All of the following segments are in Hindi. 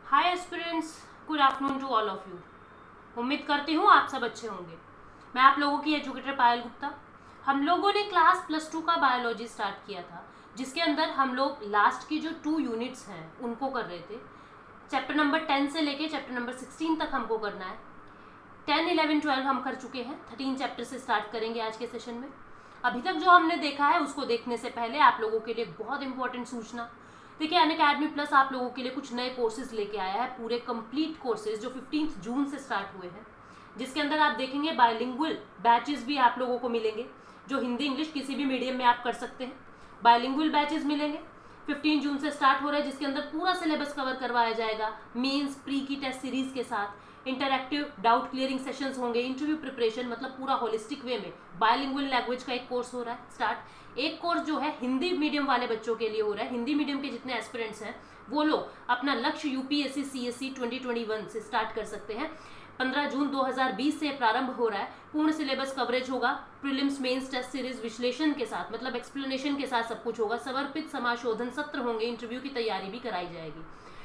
Hi aspirants, good afternoon to all of you. उम्मीद करती हूँ आप सब अच्छे होंगे। मैं आप लोगों की एजुकेटर पायल गुप्ता। हम लोगों ने क्लास +2 का बायोलॉजी स्टार्ट किया था, जिसके अंदर हम लोग लास्ट की जो 2 यूनिट्स हैं उनको कर रहे थे। चैप्टर नंबर 10 से लेके चैप्टर नंबर 16 तक हमको करना है। 10, 11, 12 हम कर चुके हैं। 13 चैप्टर से स्टार्ट करेंगे आज के सेशन में। अभी तक जो हमने देखा है उसको देखने से पहले आप लोगों के लिए बहुत इंपॉर्टेंट सूचना। देखिए, अनअकैडमी प्लस आप लोगों के लिए कुछ नए कोर्सेज लेके आया है, पूरे कंप्लीट कोर्सेज जो 15 जून से स्टार्ट हुए हैं, जिसके अंदर आप देखेंगे बायलिंगुअल बैचेस भी आप लोगों को मिलेंगे, जो हिंदी इंग्लिश किसी भी मीडियम में आप कर सकते हैं। बायलिंगुअल बैचेस मिलेंगे, 15 जून से स्टार्ट हो रहा है, जिसके अंदर पूरा सिलेबस कवर करवाया जाएगा मेंस प्री की टेस्ट सीरीज के साथ। इंटरैक्टिव डाउट क्लियरिंग सेशंस होंगे, इंटरव्यू प्रिपरेशन, मतलब पूरा होलिस्टिक वे में बायलिंगुअल लैंग्वेज का एक कोर्स हो रहा है स्टार्ट। एक कोर्स जो है हिंदी मीडियम वाले बच्चों के लिए हो रहा है। हिंदी मीडियम के जितने एस्पिरेंट्स हैं वो लोग अपना लक्ष्य यूपीएससी सीएससी 2021 से स्टार्ट कर सकते हैं। 15 जून 2020 से प्रारंभ हो रहा है। पूर्ण सिलेबस कवरेज होगा, प्रीलिम्स मेंस टेस्ट सीरीज विश्लेषण के साथ, मतलब एक्सप्लेनेशन के साथ सब कुछ होगा। समर्पित समाशोधन सत्र होंगे, इंटरव्यू की तैयारी भी कराई जाएगी।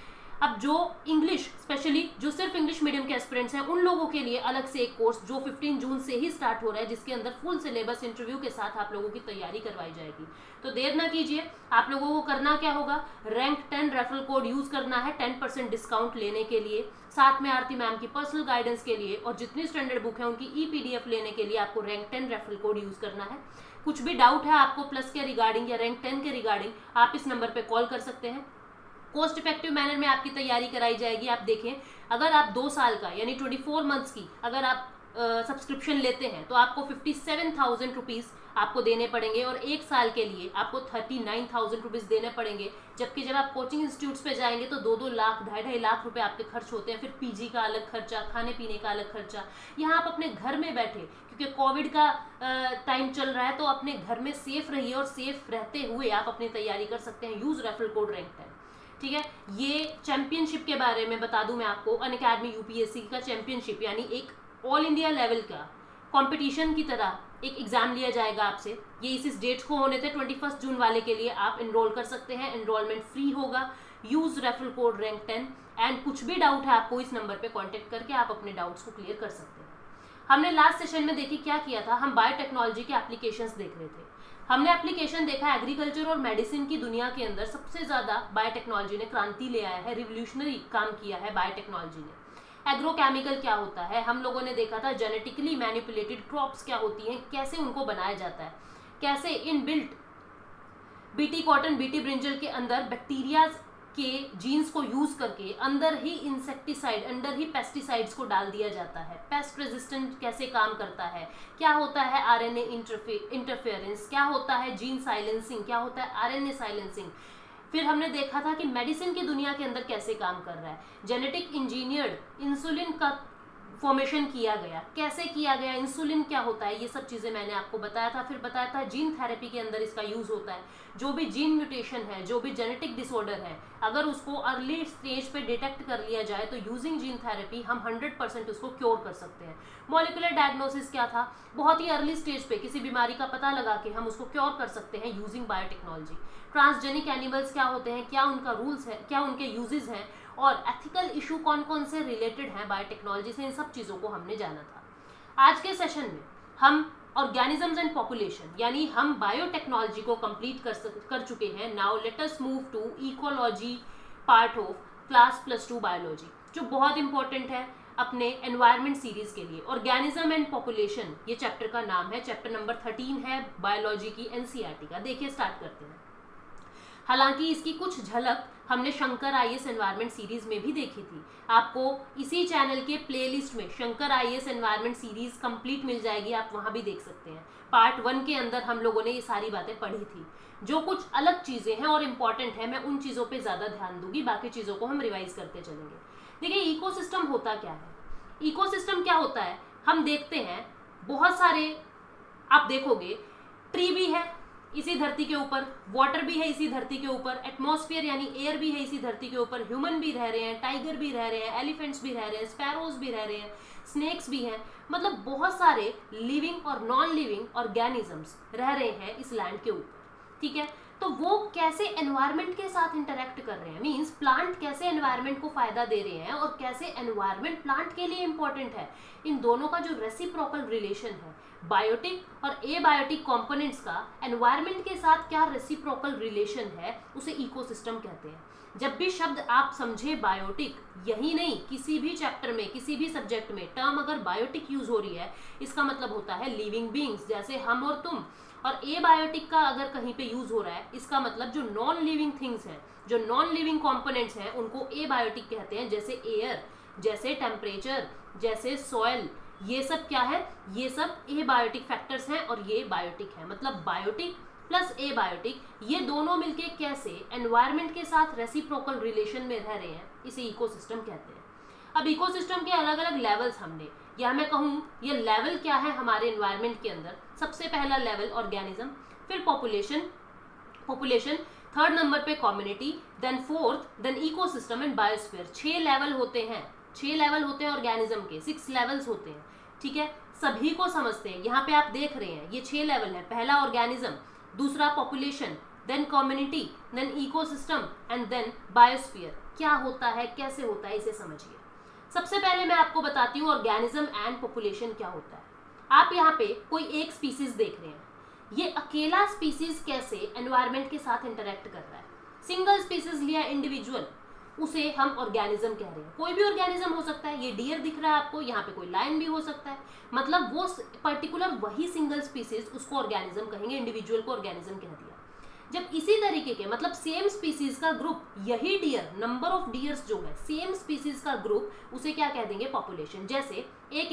अब जो इंग्लिश, स्पेशली जो सिर्फ इंग्लिश मीडियम के एस्पिरेंट्स हैं, उन लोगों के लिए अलग से एक कोर्स जो 15 जून से ही स्टार्ट हो रहा है, जिसके अंदर फुल सिलेबस इंटरव्यू के साथ आप लोगों की तैयारी करवाई जाएगी। तो देर ना कीजिए, आप लोगों को करना क्या होगा, रैंक 10 रेफरल कोड यूज करना है 10% डिस्काउंट लेने के लिए। साथ में आरती मैम की पर्सनल गाइडेंस के लिए और जितनी स्टैंडर्ड बुक है उनकी ई-PDF लेने के लिए आपको रैंक 10 रेफरल कोड यूज करना है। कुछ भी डाउट है आपको प्लस के रिगार्डिंग या रैंक 10 के रिगार्डिंग, आप इस नंबर पर कॉल कर सकते हैं। कॉस्ट इफेक्टिव मैनर में आपकी तैयारी कराई जाएगी। आप देखें, अगर आप 2 साल का यानी 24 मंथ्स की अगर आप सब्सक्रिप्शन लेते हैं तो आपको 57,000 रुपीज़ आपको देने पड़ेंगे, और 1 साल के लिए आपको 39,000 रुपीज़ देने पड़ेंगे। जबकि जब आप कोचिंग इंस्टीट्यूट्स पे जाएंगे तो 2-2 लाख 2.5 लाख रुपए आपके खर्च होते हैं। फिर पीजी का अलग खर्चा, खाने पीने का अलग खर्चा। यहाँ आप अपने घर में बैठे, क्योंकि कोविड का टाइम चल रहा है, तो अपने घर में सेफ रहिए और सेफ रहते हुए आप अपनी तैयारी कर सकते हैं। Use referral code rank 10। ठीक है, ये चैंपियनशिप के बारे में बता दूं मैं आपको। अनअकैडमी यूपीएससी का चैंपियनशिप यानी एक ऑल इंडिया लेवल का कंपटीशन की तरह एक एग्जाम लिया जाएगा आपसे। ये इस डेट को होने थे 21 जून वाले के लिए आप एनरोल कर सकते हैं। एनरोलमेंट फ्री होगा। Use referral code rank 10। And कुछ भी डाउट है आपको इस नंबर पे कांटेक्ट करके आप अपने डाउट्स को क्लियर कर सकते हैं। हमने लास्ट सेशन में देखिए क्या किया था, हम बायोटेक्नोलॉजी के एप्लीकेशंस देख रहे थे। हमने एप्लीकेशन देखा, एग्रीकल्चर और मेडिसिन की दुनिया के अंदर सबसे ज्यादा बायोटेक्नोलॉजी ने क्रांति ले आया है, रिवोल्यूशनरी काम किया है बायोटेक्नोलॉजी ने। एग्रोकेमिकल क्या होता है हम लोगों ने देखा था, जेनेटिकली मैनिपुलेटेड क्रॉप्स क्या होती हैं, कैसे उनको बनाया जाता है, कैसे inbuilt BT cotton, BT brinjal के अंदर बैक्टीरिया के जीन्स को यूज करके अंदर ही इंसेक्टिसाइड, अंदर ही पेस्टिसाइड्स को डाल दिया जाता है। पेस्ट रेजिस्टेंट कैसे काम करता है, क्या होता है आरएनए इंटरफेरेंस, क्या होता है जीन साइलेंसिंग, क्या होता है आरएनए साइलेंसिंग। फिर हमने देखा था कि मेडिसिन की दुनिया के अंदर कैसे काम कर रहा है। जेनेटिक इंजीनियर्ड इंसुलिन का फॉर्मेशन किया गया, कैसे किया गया, इंसुलिन क्या होता है, ये सब चीज़ें मैंने आपको बताया था। फिर बताया था जीन थेरेपी के अंदर इसका यूज़ होता है। जो भी जीन म्यूटेशन है, जो भी जेनेटिक डिसऑर्डर है, अगर उसको अर्ली स्टेज पे डिटेक्ट कर लिया जाए तो यूजिंग जीन थेरेपी हम 100% उसको क्योर कर सकते हैं। मॉलिक्यूलर डायग्नोसिस क्या था, बहुत ही अर्ली स्टेज पे किसी बीमारी का पता लगा के हम उसको क्योर कर सकते हैं यूजिंग बायोटेक्नोलॉजी। ट्रांसजेनिक एनिमल्स क्या होते हैं, क्या उनका रूल्स है, क्या उनके यूजेस हैं, और एथिकल इशू कौन कौन से रिलेटेड हैं बायोटेक्नोलॉजी से, इन सब चीज़ों को हमने जाना था। आज के सेशन में हम ऑर्गेनिजम्स एंड पॉपुलेशन यानी हम बायोटेक्नोलॉजी को कंप्लीट कर चुके हैं। Now let us move to ecology part of class +2 biology, जो बहुत इंपॉर्टेंट है अपने एनवायरनमेंट सीरीज के लिए। ऑर्गेनिज्म एंड पॉपुलेशन ये चैप्टर का नाम है। चैप्टर नंबर 13 है बायोलॉजी की एनसीईआरटी का। देखिए, स्टार्ट करते हैं। हालांकि इसकी कुछ झलक हमने शंकर आईएएस एनवायरनमेंट सीरीज में भी देखी थी। आपको इसी चैनल के प्लेलिस्ट में Shankar IAS environment series complete मिल जाएगी, आप वहां भी देख सकते हैं। पार्ट 1 के अंदर हम लोगों ने ये सारी बातें पढ़ी थी। जो कुछ अलग चीजें हैं और इम्पॉर्टेंट है, मैं उन चीजों पे ज्यादा ध्यान दूंगी, बाकी चीजों को हम रिवाइज करते चलेंगे। देखिए, इकोसिस्टम होता क्या है। इकोसिस्टम क्या होता है, हम देखते हैं बहुत सारे, आप देखोगे ट्री भी है इसी धरती के ऊपर, वाटर भी है इसी धरती के ऊपर, एटमॉस्फेयर यानी एयर भी है इसी धरती के ऊपर, ह्यूमन भी रह रहे हैं, टाइगर भी रह रहे हैं, एलिफेंट्स भी रह रहे हैं, स्पैरोज भी रह रहे हैं, स्नेक्स भी हैं। मतलब बहुत सारे लिविंग और नॉन लिविंग ऑर्गेनिजम्स रह रहे हैं इस लैंड के ऊपर। ठीक है, तो वो कैसे एनवायरनमेंट के साथ इंटरेक्ट कर रहे हैं, मींस प्लांट कैसे एनवायरनमेंट को फायदा दे रहे हैं और कैसे एनवायरनमेंट प्लांट के लिए इंपॉर्टेंट है, इन दोनों का जो रेसिप्रोकल रिलेशन है, बायोटिक और एबायोटिक कंपोनेंट्स का एनवायरनमेंट के साथ क्या रेसिप्रोकल रिलेशन है, उसे इकोसिस्टम कहते हैं। जब भी शब्द आप समझे बायोटिक, यही नहीं किसी भी चैप्टर में किसी भी सब्जेक्ट में टर्म अगर बायोटिक यूज हो रही है, इसका मतलब होता है लिविंग बीइंग्स जैसे हम और तुम। और एबायोटिक का अगर कहीं पे यूज हो रहा है, इसका मतलब जो नॉन लिविंग थिंग्स हैं, जो नॉन लिविंग कंपोनेंट्स हैं, उनको एबायोटिक कहते हैं, जैसे एयर, जैसे टेम्परेचर, जैसे सॉइल। ये सब क्या है, ये सब एबायोटिक फैक्टर्स हैं और ये बायोटिक है। मतलब बायोटिक प्लस एबायोटिक, ये दोनों मिलके कैसे एनवायरनमेंट के साथ रेसिप्रोकल रिलेशन में रह रहे हैं, इसे इकोसिस्टम कहते हैं। अब इकोसिस्टम के अलग अलग लेवल्स हमने, या मैं कहूँ ये लेवल क्या है हमारे एनवायरनमेंट के अंदर। सबसे पहला लेवल ऑर्गेनिज्म, फिर पॉपुलेशन, थर्ड नंबर पे community, then fourth, then ecosystem and biosphere. 6 level होते हैं, 6 लेवल होते हैं ऑर्गेनिज्म के, 6 लेवल्स होते हैं। ठीक है, सभी को समझते हैं। यहाँ पे आप देख रहे हैं ये 6 लेवल है। पहला ऑर्गेनिज्म, दूसरा population, then community, then ecosystem and then biosphere. क्या होता है, कैसे होता है, इसे समझिए। सबसे पहले मैं आपको बताती हूँ ऑर्गेनिज्म एंड पॉपुलेशन क्या होता है। आप यहाँ पे कोई एक स्पीसीज देख रहे हैं, ये अकेला स्पीसीज कैसे एनवायरनमेंट के साथ इंटरेक्ट कर रहा है। सिंगल स्पीसीज लिया इंडिविजुअल, उसे हम ऑर्गेनिज्म कह रहे हैं। कोई भी ऑर्गेनिज्म हो सकता है, ये डियर दिख रहा है आपको, यहाँ पे कोई लायन भी हो सकता है। मतलब वो पर्टिकुलर वही सिंगल स्पीसीज, उसको ऑर्गेनिज्म कहेंगे, इंडिविजुअल को ऑर्गेनिज्म कह दिया। जब इसी तरीके के मतलब सेम स्पीसीज का ग्रुप, यही डियर, नंबर ऑफ डियर्स जो है, सेम स्पीसीज का ग्रुप, उसे क्या कह देंगे, पॉपुलेशन। जैसे एक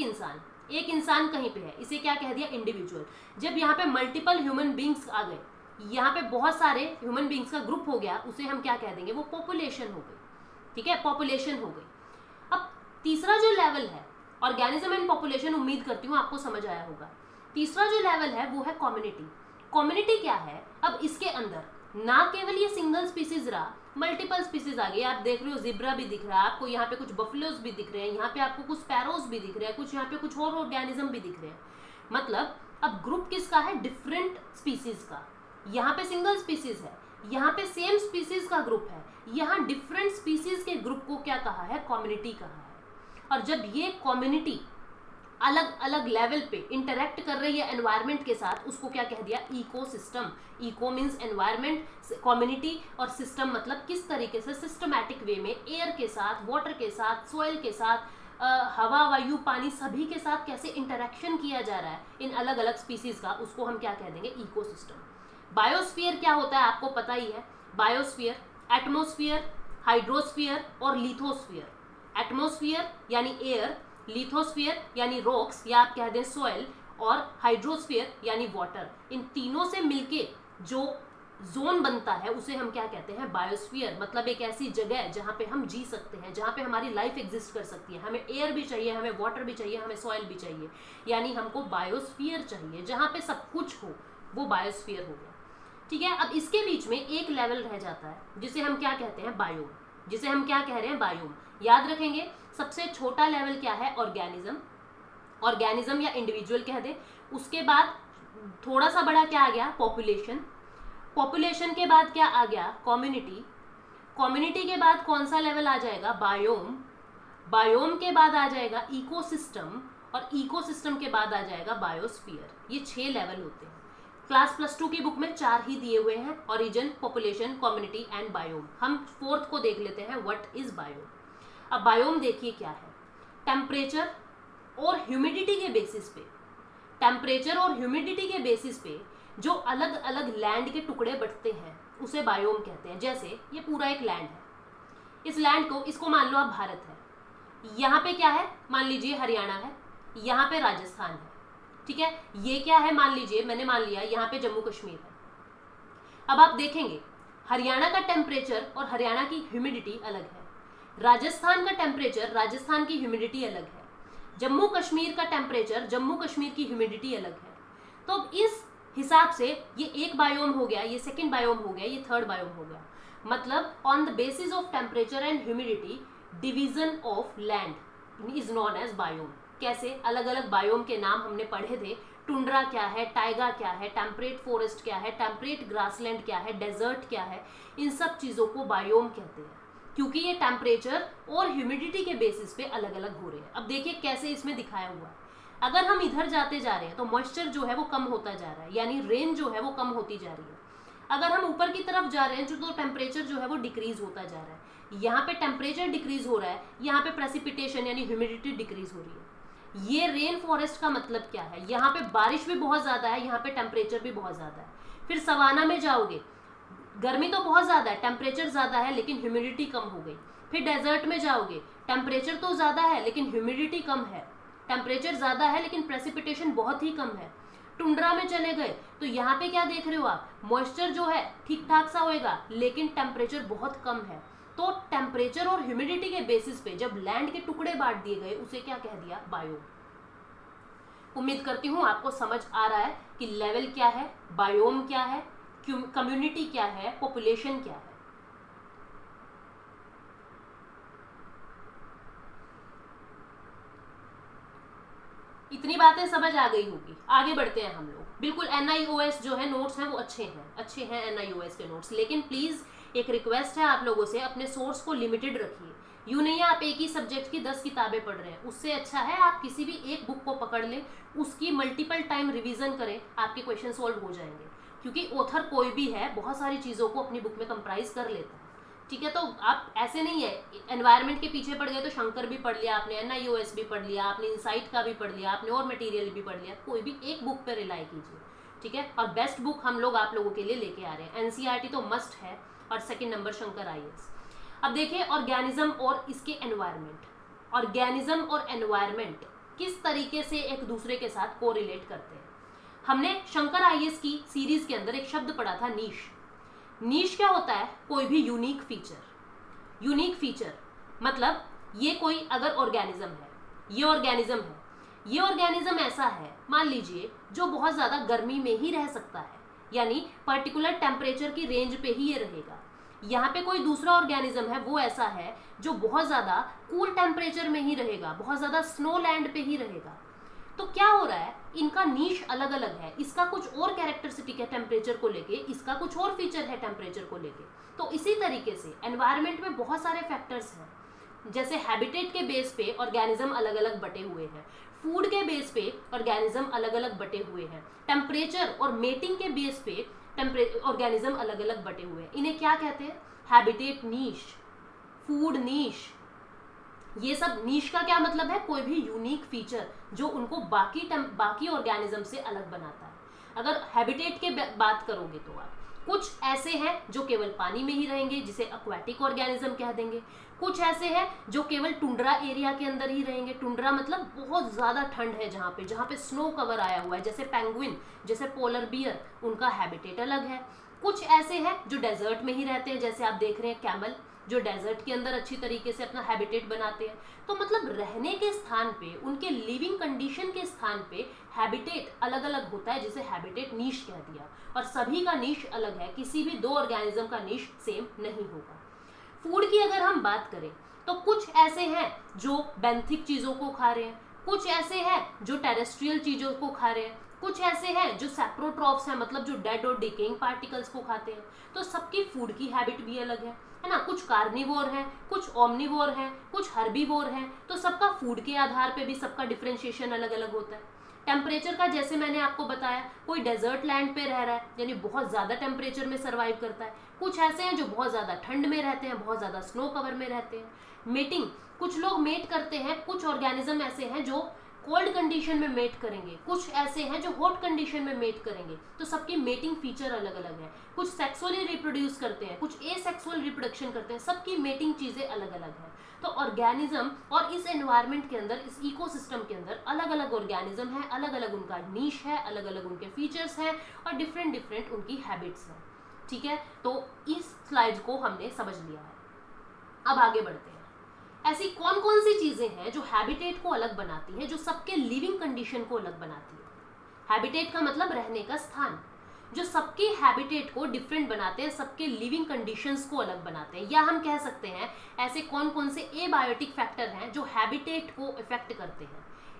इंसान कहीं पे है, इसे क्या कह दिया, इंडिविजुअल। जब यहाँ पे मल्टीपल ह्यूमन बींग्स आ गए, यहाँ पे बहुत सारे ह्यूमन बींग्स का ग्रुप हो गया, उसे हम क्या कह देंगे, वो पॉपुलेशन हो गई। ठीक है, पॉपुलेशन हो गई। अब तीसरा जो लेवल है ऑर्गेनिज्म एंड पॉपुलेशन, उम्मीद करती हूँ आपको समझ आया होगा। तीसरा जो लेवल है वो है कम्युनिटी। कम्युनिटी क्या है, अब इसके अंदर ना केवल ये सिंगल स्पीसीज रहा, मल्टीपल स्पीसीज आ गई। आप देख रहे हो जिब्रा भी दिख रहा है आपको, यहाँ पे कुछ बफलोज भी दिख रहे हैं, यहाँ पे आपको कुछ स्पैरोज भी दिख रहे हैं, कुछ यहाँ पे कुछ और ऑर्गेनिज्म भी दिख रहे हैं। मतलब अब ग्रुप किसका है, डिफरेंट स्पीसीज का। यहाँ पे सिंगल स्पीसीज है, यहाँ पे सेम स्पीसीज का ग्रुप है, यहाँ डिफरेंट स्पीसीज के ग्रुप को क्या कहा है, कम्युनिटी कहा है। और जब ये कम्युनिटी अलग अलग लेवल पे इंटरेक्ट कर रही है एनवायरनमेंट के साथ, उसको क्या कह दिया, ecosystem. Eco means environment, community, और सिस्टम मतलब किस तरीके से सिस्टमैटिक वे में एयर के साथ, वाटर के साथ, सॉइल के साथ, हवा, वायु, पानी, सभी के साथ कैसे इंटरेक्शन किया जा रहा है इन अलग अलग स्पीसीज का, उसको हम क्या कह देंगे, इकोसिस्टम। बायोस्फीयर क्या होता है आपको पता ही है। बायोस्फीयर, एटमोस्फीयर, हाइड्रोस्फीयर और लिथोस्फीयर। एटमोस्फीयर यानी एयर, लिथोस्फीयर यानी रॉक्स या आप कह दें सॉइल, और हाइड्रोस्फीयर यानी वाटर। इन तीनों से मिलके जो जोन बनता है उसे हम क्या कहते हैं, बायोस्फीयर। मतलब एक ऐसी जगह जहाँ पे हम जी सकते हैं, जहाँ पे हमारी लाइफ एग्जिस्ट कर सकती है। हमें एयर भी चाहिए, हमें वाटर भी चाहिए, हमें सॉइल भी चाहिए, यानी हमको बायोस्फीयर चाहिए। जहाँ पे सब कुछ हो वो बायोस्फीयर हो गया। ठीक है, अब इसके बीच में एक लेवल रह जाता है जिसे हम क्या कहते हैं, बायोम। जिसे हम क्या कह रहे हैं, बायोम। याद रखेंगे, सबसे छोटा लेवल क्या है, ऑर्गेनिज्म। ऑर्गेनिज्म या इंडिविजुअल कह दे। उसके बाद थोड़ा सा बड़ा क्या आ गया, पॉपुलेशन। पॉपुलेशन के बाद क्या आ गया, कम्युनिटी। कम्युनिटी के बाद कौन सा लेवल आ जाएगा, बायोम। बायोम के बाद आ जाएगा इकोसिस्टम, और इकोसिस्टम के बाद आ जाएगा बायोस्फीयर। ये 6 लेवल होते हैं। क्लास +2 की बुक में 4 ही दिए हुए हैं, origin, population, community and biome. हम 4th को देख लेते हैं, व्हाट इज बायोम। अब बायोम देखिए क्या है, टेम्परेचर और ह्यूमिडिटी के बेसिस पे, टेम्परेचर और ह्यूमिडिटी के बेसिस पे जो अलग अलग लैंड के टुकड़े बंटते हैं उसे बायोम कहते हैं। जैसे ये पूरा एक लैंड है, इस लैंड को, इसको मान लो आप भारत है, यहाँ पे क्या है, मान लीजिए हरियाणा है, यहाँ पे राजस्थान है। ठीक है, ये क्या है, मान लीजिए, मैंने मान लिया यहाँ पे जम्मू कश्मीर है। अब आप देखेंगे हरियाणा का टेम्परेचर और हरियाणा की ह्यूमिडिटी अलग है, राजस्थान का टेम्परेचर, राजस्थान की ह्यूमिडिटी अलग है, जम्मू कश्मीर का टेम्परेचर, जम्मू कश्मीर की ह्यूमिडिटी अलग है। तो अब इस हिसाब से ये एक बायोम हो गया, ये सेकंड बायोम हो गया, ये थर्ड बायोम हो गया। मतलब on the basis of temperature and humidity, division of land is known as biome. कैसे, अलग अलग बायोम के नाम हमने पढ़े थे टुंड्रा क्या है, टाइगा क्या है, टेम्परेट फॉरेस्ट क्या है, टेम्परेट ग्रासलैंड क्या है, डेजर्ट क्या है, इन सब चीज़ों को बायोम कहते हैं, क्योंकि ये टेम्परेचर और ह्यूमिडिटी के बेसिस पे अलग अलग हो रहे हैं। अब देखिए कैसे इसमें दिखाया हुआ है, अगर हम इधर जाते जा रहे हैं तो मॉइस्चर जो है वो कम होता जा रहा है, यानी रेन जो है वो कम होती जा रही है। अगर हम ऊपर की तरफ जा रहे हैं तो टेम्परेचर जो है वो डिक्रीज होता जा रहा है। यहाँ पे टेम्परेचर डिक्रीज हो रहा है, यहाँ पे प्रेसिपिटेशन यानी ह्यूमिडिटी डिक्रीज हो रही है। ये रेन फॉरेस्ट का मतलब क्या है, यहाँ पे बारिश भी बहुत ज़्यादा है, यहाँ पे टेम्परेचर भी बहुत ज़्यादा है। फिर सवाना में जाओगे, गर्मी तो बहुत ज़्यादा है, टेम्परेचर ज़्यादा है लेकिन ह्यूमिडिटी कम हो गई। फिर डेजर्ट में जाओगे, टेम्परेचर तो ज़्यादा है लेकिन ह्यूमिडिटी कम है, टेम्परेचर ज़्यादा है लेकिन प्रेसिपिटेशन बहुत ही कम है। टुंड्रा में चले गए तो यहाँ पे क्या देख रहे हो आप, मॉइस्चर जो है ठीक ठाक सा होएगा लेकिन टेम्परेचर बहुत कम है। तो टेम्परेचर और ह्यूमिडिटी के बेसिस पे जब लैंड के टुकड़े बांट दिए गए उसे क्या कह दिया, बायोम। उम्मीद करती हूँ आपको समझ आ रहा है कि लेवल क्या है, बायोम क्या है, कम्युनिटी क्या है, पॉपुलेशन क्या है। इतनी बातें समझ आ गई होगी, आगे बढ़ते हैं हम लोग। बिल्कुल NIOS जो है नोट्स हैं वो अच्छे हैं NIOS के नोट्स, लेकिन प्लीज एक रिक्वेस्ट है आप लोगों से, अपने सोर्स को लिमिटेड रखिए। यूँ नहीं है आप एक ही सब्जेक्ट की 10 किताबें पढ़ रहे हैं, उससे अच्छा है आप किसी भी एक बुक को पकड़ लें, उसकी मल्टीपल टाइम रिवीजन करें, आपके क्वेश्चन सॉल्व हो जाएंगे। क्योंकि ऑथर कोई भी है बहुत सारी चीज़ों को अपनी बुक में कंप्राइज कर लेता है, ठीक है। तो आप ऐसे नहीं है एनवायरनमेंट के पीछे पड़ गए तो शंकर भी पढ़ लिया आपने, NIOS भी पढ़ लिया आपने, इनसाइट का भी पढ़ लिया आपने, और मटेरियल भी पढ़ लिया। कोई भी एक बुक पे रिलाई कीजिए, ठीक है। और बेस्ट बुक हम लोग आप लोगों के लिए लेके आ रहे हैं, NCERT तो मस्ट है, और सेकंड नंबर शंकर IAS। अब देखिए ऑर्गेनिज्म और इसके एनवायरनमेंट, ऑर्गेनिज्म और एनवायरनमेंट किस तरीके से एक दूसरे के साथ कोरिलेट करते हैं। हमने शंकर IAS की सीरीज के अंदर एक शब्द पढ़ा था, नीश। नीश क्या होता है, कोई भी यूनिक फीचर। यूनिक फीचर मतलब ये कोई अगर ऑर्गेनिज्म है, ये ऑर्गेनिज्म है, ये ऑर्गेनिज्म ऐसा है मान लीजिए जो बहुत ज़्यादा गर्मी में ही रह सकता है, यानी पर्टिकुलर टेम्परेचर की रेंज पे ही ये रहेगा। यहाँ पे कोई दूसरा ऑर्गेनिज्म है वो ऐसा है जो बहुत ज़्यादा कूल टेम्परेचर में ही रहेगा, बहुत ज़्यादा स्नो लैंड पे ही रहेगा। तो क्या हो रहा है, इनका नीश अलग अलग है, इसका कुछ और कैरेक्टरिस्टिक है टेम्परेचर को लेके, इसका कुछ और फीचर है टेम्परेचर को लेके। तो इसी तरीके से एनवायरनमेंट में बहुत सारे फैक्टर्स हैं, जैसे हैबिटेट के बेस पे ऑर्गेनिज्म अलग अलग बटे हुए हैं, फूड के बेस पे ऑर्गेनिज्म अलग अलग बटे हुए हैं, टेम्परेचर और मेटिंग के बेस पे ऑर्गेनिज्म अलग अलग बटे हुए हैं। इन्हें क्या कहते हैं, हैबिटेट नीश, फूड नीश। ये सब नीश का क्या मतलब है, कोई भी यूनिक फीचर जो उनको बाकी ऑर्गेनिज्म से अलग बनाता है। अगर हैबिटेट के बात करोगे तो आप कुछ ऐसे हैं जो केवल पानी में ही रहेंगे, जिसे एक्वाटिक ऑर्गेनिज्म कह देंगे। कुछ ऐसे हैं जो केवल टुंड्रा एरिया के अंदर ही रहेंगे। टुंड्रा मतलब बहुत ज़्यादा ठंड है जहाँ पे स्नो कवर आया हुआ है, जैसे पेंगुइन, जैसे पोलर बियर, उनका हैबिटेट अलग है। कुछ ऐसे हैं जो डेजर्ट में ही रहते हैं, जैसे आप देख रहे हैं कैमल, जो डेजर्ट के अंदर अच्छी तरीके से अपना हैबिटेट बनाते हैं। तो मतलब रहने के स्थान पे, उनके लिविंग कंडीशन के स्थान पे हैबिटेट अलग अलग होता है, जिसे हैबिटेट नीश कह दिया। और सभी का नीश अलग है, किसी भी दो ऑर्गेनिज्म का नीश सेम नहीं होगा। फूड की अगर हम बात करें तो कुछ ऐसे हैं जो बेंथिक चीज़ों को खा रहे हैं, कुछ ऐसे हैं जो टेरेस्ट्रियल चीज़ों को खा रहे हैं, कुछ ऐसे हैं जो सैप्रोट्रॉप्स हैं, मतलब जो डेड और डिकेइंग पार्टिकल्स को खाते हैं। तो सबकी फूड की हैबिट भी अलग है ना। कुछ कार्निवोर हैं, कुछ ओमनिवोर हैं, कुछ हर्बीवोर हैं। तो सबका फूड के आधार पे भी सबका डिफरेंशिएशन अलग अलग होता है। टेम्परेचर का जैसे मैंने आपको बताया, कोई डेजर्ट लैंड पे रह रहा है यानी बहुत ज़्यादा टेम्परेचर में सर्वाइव करता है। कुछ ऐसे हैं जो बहुत ज़्यादा ठंड में रहते हैं, बहुत ज़्यादा स्नो कवर में रहते हैं। मेटिंग, कुछ लोग मेट करते हैं, कुछ ऑर्गेनिज्म ऐसे हैं जो कोल्ड कंडीशन में मेट करेंगे, कुछ ऐसे हैं जो हॉट कंडीशन में मेट करेंगे। तो सबकी मेटिंग फीचर अलग अलग है। कुछ सेक्सुअली रिप्रोड्यूस करते हैं, कुछ एसेक्सुअल रिप्रोडक्शन करते हैं, सबकी मेटिंग चीज़ें अलग अलग हैं। तो ऑर्गेनिज्म और इस एनवायरनमेंट के अंदर, इस इकोसिस्टम के अंदर अलग अलग ऑर्गेनिज्म है, अलग अलग उनका नीश है, अलग अलग उनके फीचर्स हैं और डिफरेंट डिफरेंट उनकी हैबिट्स हैं। ठीक है, तो इस स्लाइड को हमने समझ लिया है। अब आगे बढ़ते हैं। ऐसी कौन कौन सी चीजें हैं जो हैबिटेट को अलग बनाती हैं, जो सबके लिविंग कंडीशन को अलग बनाती है। हैबिटेट का मतलब रहने का स्थान, जो सबके हैबिटेट को डिफरेंट बनाते हैं, सबके लिविंग कंडीशंस को अलग बनाते हैं। या हम कह सकते हैं ऐसे कौन कौन से एबायोटिक फैक्टर हैं जो हैबिटेट को इफेक्ट करते हैं।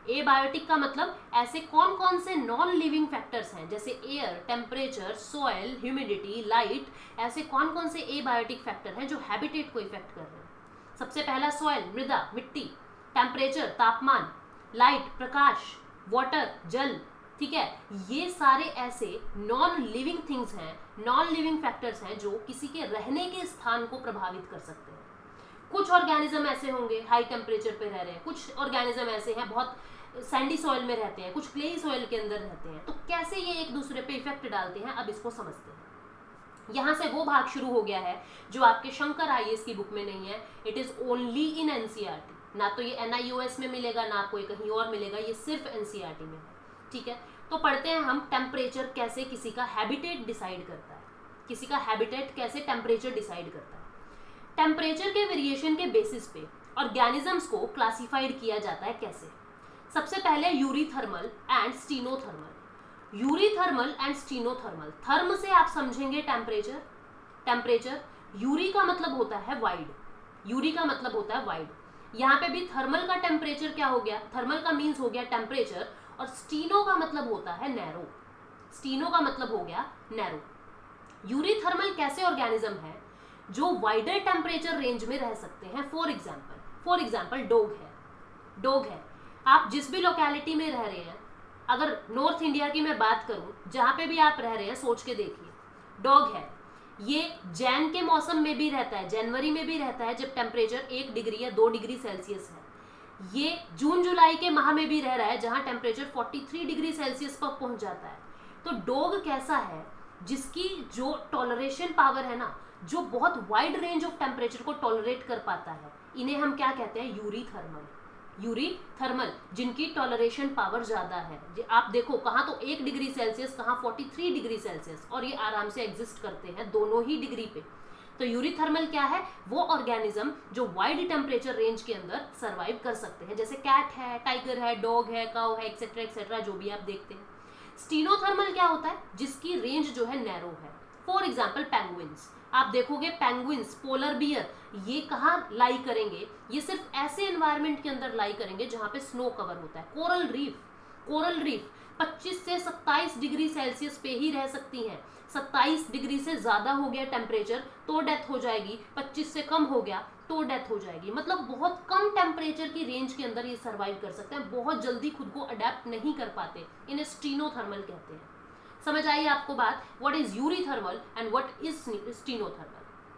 एबायोटिक का मतलब ऐसे कौन कौन से नॉन लिविंग फैक्टर्स हैं, जैसे air, temperature, soil, humidity, light, ऐसे कौन कौन से एबायोटिक फैक्टर हैं जो हैबिटेट को इफेक्ट कर रहे हैं। सबसे पहला सॉइल, मृदा, मिट्टी, टेम्परेचर, तापमान, लाइट, प्रकाश, वाटर, जल, ठीक है। ये सारे ऐसे नॉन लिविंग थिंग्स हैं, नॉन लिविंग फैक्टर्स हैं जो किसी के रहने के स्थान को प्रभावित कर सकते हैं। कुछ ऑर्गेनिज्म ऐसे होंगे हाई टेम्परेचर पे रह रहे हैं, कुछ ऑर्गेनिज्म ऐसे हैं बहुत सैंडी सॉइल में रहते हैं, कुछ क्लेई सॉइल के अंदर रहते हैं। तो कैसे ये एक दूसरे पे इफेक्ट डालते हैं, अब इसको समझते हैं। यहाँ से वो भाग शुरू हो गया है जो आपके शंकर आईएएस की बुक में नहीं है। It is only in NCERT, ना तो ये एनआईओएस में मिलेगा ना आपको ये कहीं और मिलेगा, ये सिर्फ एनसीईआरटी में है, ठीक है। तो पढ़ते हैं हम टेम्परेचर कैसे किसी का हैबिटेट डिसाइड करता है, किसी का हैबिटेट कैसे टेम्परेचर डिसाइड करता है। टेम्परेचर के वेरिएशन के बेसिस पे ऑर्गेनिजम्स को क्लासिफाइड किया जाता है कैसे। सबसे पहले eurythermal and stenothermal. Eurythermal and stenothermal, therm से आप समझेंगे टेम्परेचर, टेम्परेचर, यूरी का मतलब होता है वाइड, यूरी का मतलब होता है वाइड। यहाँ पे भी थर्मल का टेम्परेचर क्या हो गया, थर्मल का मीन्स हो गया टेम्परेचर, और स्टीनो का मतलब होता है नैरो, स्टीनो का मतलब हो गया नैरो। यूरीथर्मल कैसे ऑर्गेनिज्म है जो वाइडर टेम्परेचर रेंज में रह सकते हैं। फॉर एग्जाम्पल डॉग है, डॉग है। आप जिस भी लोकेलिटी में रह रहे हैं, अगर नॉर्थ इंडिया की मैं बात करूं, जहां पे भी आप रह रहे हैं सोच के देखिए, डॉग है, ये जैन के मौसम में भी रहता है, जनवरी में भी रहता है जब टेम्परेचर 1 डिग्री या 2 डिग्री सेल्सियस है। ये जून जुलाई के माह में भी रह रहा है जहां टेम्परेचर 43 डिग्री सेल्सियस पर पहुंच जाता है। तो डॉग कैसा है, जिसकी जो टॉलरेशन पावर है ना, जो बहुत वाइड रेंज ऑफ टेम्परेचर को टॉलरेट कर पाता है, इन्हें हम क्या कहते हैं, यूरीथर्मल। यूरीथर्मल, जिनकी टॉलरेशन पावर ज्यादा है। आप देखो कहाँ तो 1 डिग्री सेल्सियस, कहाँ 43 डिग्री सेल्सियस, और ये आराम से एग्जिस्ट करते हैं दोनों ही डिग्री पे। तो यूरीथर्मल क्या है, वो ऑर्गेनिज्म जो वाइड टेम्परेचर रेंज के अंदर सर्वाइव कर सकते हैं, जैसे कैट है, टाइगर है, डॉग है, काउ है, एक्सेट्रा एक्सेट्रा, जो भी आप देखते हैं। स्टीनोथर्मल क्या होता है, जिसकी रेंज जो है नैरो है। फॉर एग्जाम्पल पेंगुइन्स, आप देखोगे पेंगुइन्स, पोलर बियर, ये कहाँ लाई करेंगे, ये सिर्फ ऐसे एनवायरनमेंट के अंदर लाई करेंगे जहां पे स्नो कवर होता है। कोरल रीफ, कोरल रीफ 25 से 27 डिग्री सेल्सियस पे ही रह सकती हैं। 27 डिग्री से ज्यादा हो गया टेम्परेचर तो डेथ हो जाएगी, 25 से कम हो गया तो डेथ हो जाएगी। मतलब बहुत कम टेम्परेचर की रेंज के अंदर ये सर्वाइव कर सकते हैं, बहुत जल्दी खुद को अडेप्ट नहीं कर पाते, इन्हें स्टीनोथर्मल कहते हैं। समझ आई आपको बात, what is eurythermal and what is stenothermal.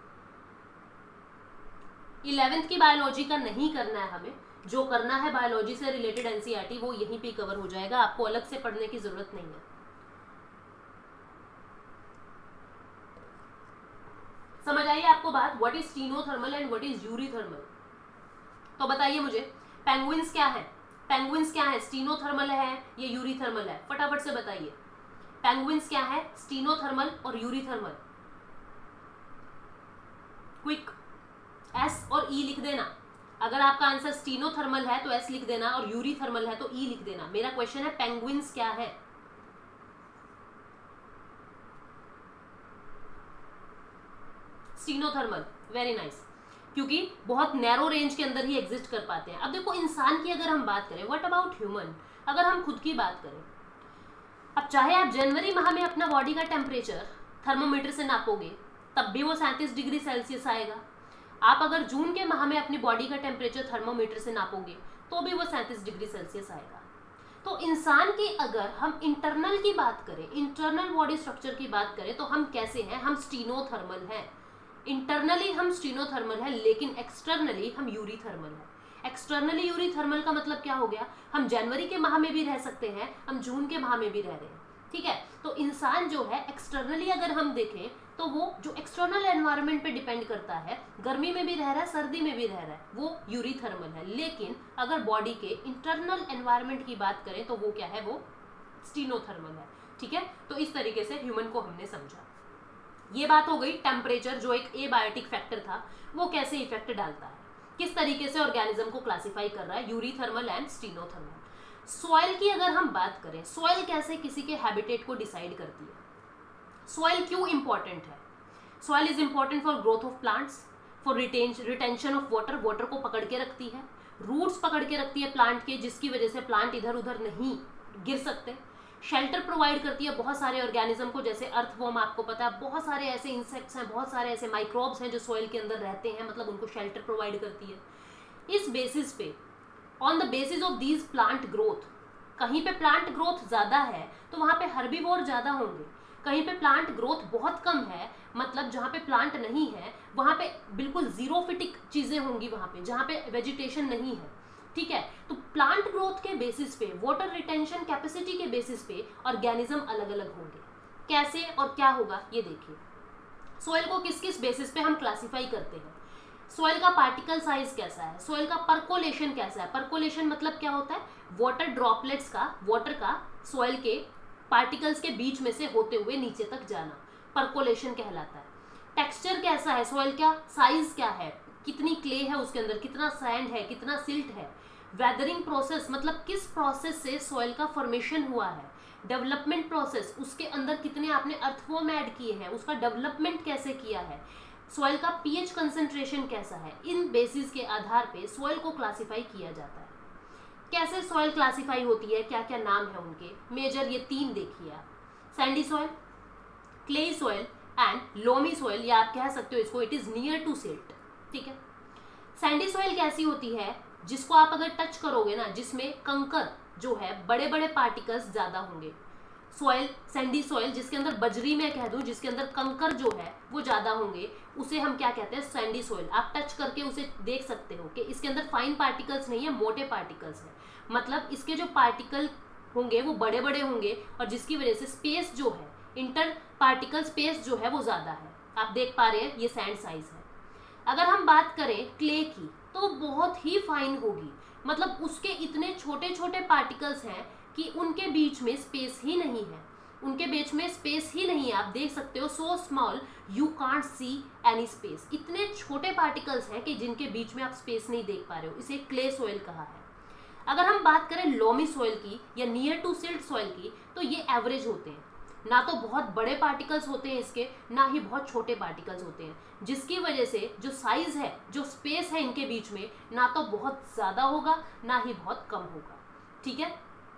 11th की बायोलॉजी का नहीं करना है हमें, जो करना है बायोलॉजी से रिलेटेड एनसीईआरटी वो यहीं पे कवर हो जाएगा, आपको अलग से पढ़ने की जरूरत नहीं है। समझ आइए आपको बात, what is stenothermal and what is eurythermal. तो बताइए मुझे, पेंगुइन्स क्या है, पेंगुइन्स क्या है, स्टीनोथर्मल है या यूरीथर्मल है, फटाफट से बताइए। पेंगुइन्स क्या है, स्टीनोथर्मल और यूरीथर्मल, क्विक, एस और ई लिख देना। अगर आपका आंसर स्टीनोथर्मल है तो एस लिख देना, और यूरीथर्मल है तो ई लिख देना। मेरा क्वेश्चन है पेंगुइन्स क्या है। स्टीनोथर्मल, वेरी नाइस, क्योंकि बहुत नैरो रेंज के अंदर ही एग्जिस्ट कर पाते हैं। अब देखो इंसान की अगर हम बात करें, व्हाट अबाउट ह्यूमन, अगर हम खुद की बात करें, अब चाहे आप जनवरी माह में अपना बॉडी का टेम्परेचर थर्मोमीटर से नापोगे तब भी वो 37 डिग्री सेल्सियस आएगा। आप अगर जून के माह में अपनी बॉडी का टेम्परेचर थर्मोमीटर से नापोगे तो भी वो 37 डिग्री सेल्सियस आएगा। तो इंसान की अगर हम इंटरनल की बात करें, इंटरनल बॉडी स्ट्रक्चर की बात करें, तो हम कैसे हैं, हम स्टीनोथर्मल हैं। इंटरनली हम स्टीनोथर्मल है, लेकिन एक्सटर्नली हम यूरीथर्मल है। एक्सटर्नली यूरीथर्मल का मतलब क्या हो गया, हम जनवरी के माह में भी रह सकते हैं, हम जून के माह में भी रह रहे हैं, ठीक है। तो इंसान जो है एक्सटर्नली अगर हम देखें तो वो जो एक्सटर्नल एनवायरनमेंट पे डिपेंड करता है, गर्मी में भी रह रहा है, सर्दी में भी रह रहा है, वो यूरीथर्मल है। लेकिन अगर बॉडी के इंटरनल एनवायरनमेंट की बात करें तो वो क्या है, वो स्टीनोथर्मल है, ठीक है। तो इस तरीके से ह्यूमन को हमने समझा। ये बात हो गई टेम्परेचर, जो एक एबायोटिक फैक्टर था, वो कैसे इफेक्ट डालता है, किस तरीके से ऑर्गेनिज्म को क्लासिफाई कर रहा है, यूरीथर्मल एंड स्टीनोथर्मल। सॉइल की अगर हम बात करें, सॉइल कैसे किसी के हैबिटेट को डिसाइड करती है। सॉइल क्यों इंपॉर्टेंट है, soil is important for growth of plants, for retention of water, water को पकड़ के रखती है, रूट्स पकड़ के रखती है प्लांट के, जिसकी वजह से प्लांट इधर उधर नहीं गिर सकते। शेल्टर प्रोवाइड करती है बहुत सारे ऑर्गेनिज्म को, जैसे अर्थवॉर्म, आपको पता है बहुत सारे ऐसे इंसेक्ट्स हैं, बहुत सारे ऐसे माइक्रोब्स हैं जो सॉइल के अंदर रहते हैं, मतलब उनको शेल्टर प्रोवाइड करती है। इस बेसिस पे, on the basis of these plant growth, कहीं पे प्लांट ग्रोथ ज़्यादा है तो वहाँ पे हर्बीवोर ज़्यादा होंगे, कहीं पे प्लांट ग्रोथ बहुत कम है, मतलब जहाँ पे प्लांट नहीं है वहाँ पे बिल्कुल जीरोफिटिक चीज़ें होंगी, वहाँ पे जहाँ पे वेजिटेशन नहीं है, ठीक है। तो प्लांट ग्रोथ के बेसिस पे, वाटर रिटेंशन कैपेसिटी के बेसिस पे ऑर्गेनिज्म अलग अलग होंगे। कैसे और क्या होगा ये देखिए। सॉइल को किस किस बेसिस पे हम क्लासीफाई करते हैं। सॉइल का पार्टिकल साइज कैसा है, सॉइल का परकोलेशन कैसा है। परकोलेशन मतलब क्या होता है, वाटर ड्रॉपलेट्स का, वाटर का सॉइल के पार्टिकल्स के बीच में से होते हुए नीचे तक जाना, परकोलेशन कहलाता है। टेक्सचर कैसा है सॉइल का, साइज क्या है, कितनी क्ले है उसके अंदर, कितना सैंड है, कितना सिल्ट है। वेदरिंग प्रोसेस मतलब किस प्रोसेस से सॉइल का फॉर्मेशन हुआ है। डेवलपमेंट प्रोसेस, उसके अंदर कितने आपने अर्थवॉर्म ऐड किए हैं, उसका डेवलपमेंट कैसे किया है। सॉइल का पीएच कंसंट्रेशन कैसा है। इन बेसिस के आधार पे सॉइल को क्लासिफाई किया जाता है। कैसे सॉइल क्लासिफाई होती है, क्या क्या नाम है उनके, मेजर ये 3 देखिए आप, sandy soil, clayey soil and loamy soil, या आप कह सकते हो इसको it is near to silt, ठीक है। सैंडी सॉइल कैसी होती है, जिसको आप अगर टच करोगे ना, जिसमें कंकर जो है बड़े बड़े पार्टिकल्स ज्यादा होंगे। सॉइल, सैंडी सॉइल जिसके अंदर बजरी में कह दूं, जिसके अंदर कंकर जो है वो ज्यादा होंगे, उसे हम क्या कहते हैं, सैंडी सॉइल। आप टच करके उसे देख सकते हो कि इसके अंदर फाइन पार्टिकल्स नहीं है, मोटे पार्टिकल्स है, मतलब इसके जो पार्टिकल होंगे वो बड़े बड़े होंगे, और जिसकी वजह से स्पेस जो है, इंटर पार्टिकल स्पेस जो है वो ज्यादा है। आप देख पा रहे हैं ये सैंड साइज है। अगर हम बात करें क्ले की तो बहुत ही फाइन होगी, मतलब उसके इतने छोटे छोटे पार्टिकल्स हैं कि उनके बीच में स्पेस ही नहीं है, उनके बीच में स्पेस ही नहीं है। आप देख सकते हो so small you can't see any space, इतने छोटे पार्टिकल्स हैं कि जिनके बीच में आप स्पेस नहीं देख पा रहे हो, इसे क्ले सॉइल कहा है। अगर हम बात करें लोमी सॉइल की या नियर टू सिल्ट सॉइल की, तो ये एवरेज होते हैं, ना तो बहुत बड़े पार्टिकल्स होते हैं इसके, ना ही बहुत छोटे पार्टिकल्स होते हैं, जिसकी वजह से जो साइज है, जो स्पेस है इनके बीच में, ना तो बहुत ज़्यादा होगा ना ही बहुत कम होगा, ठीक है।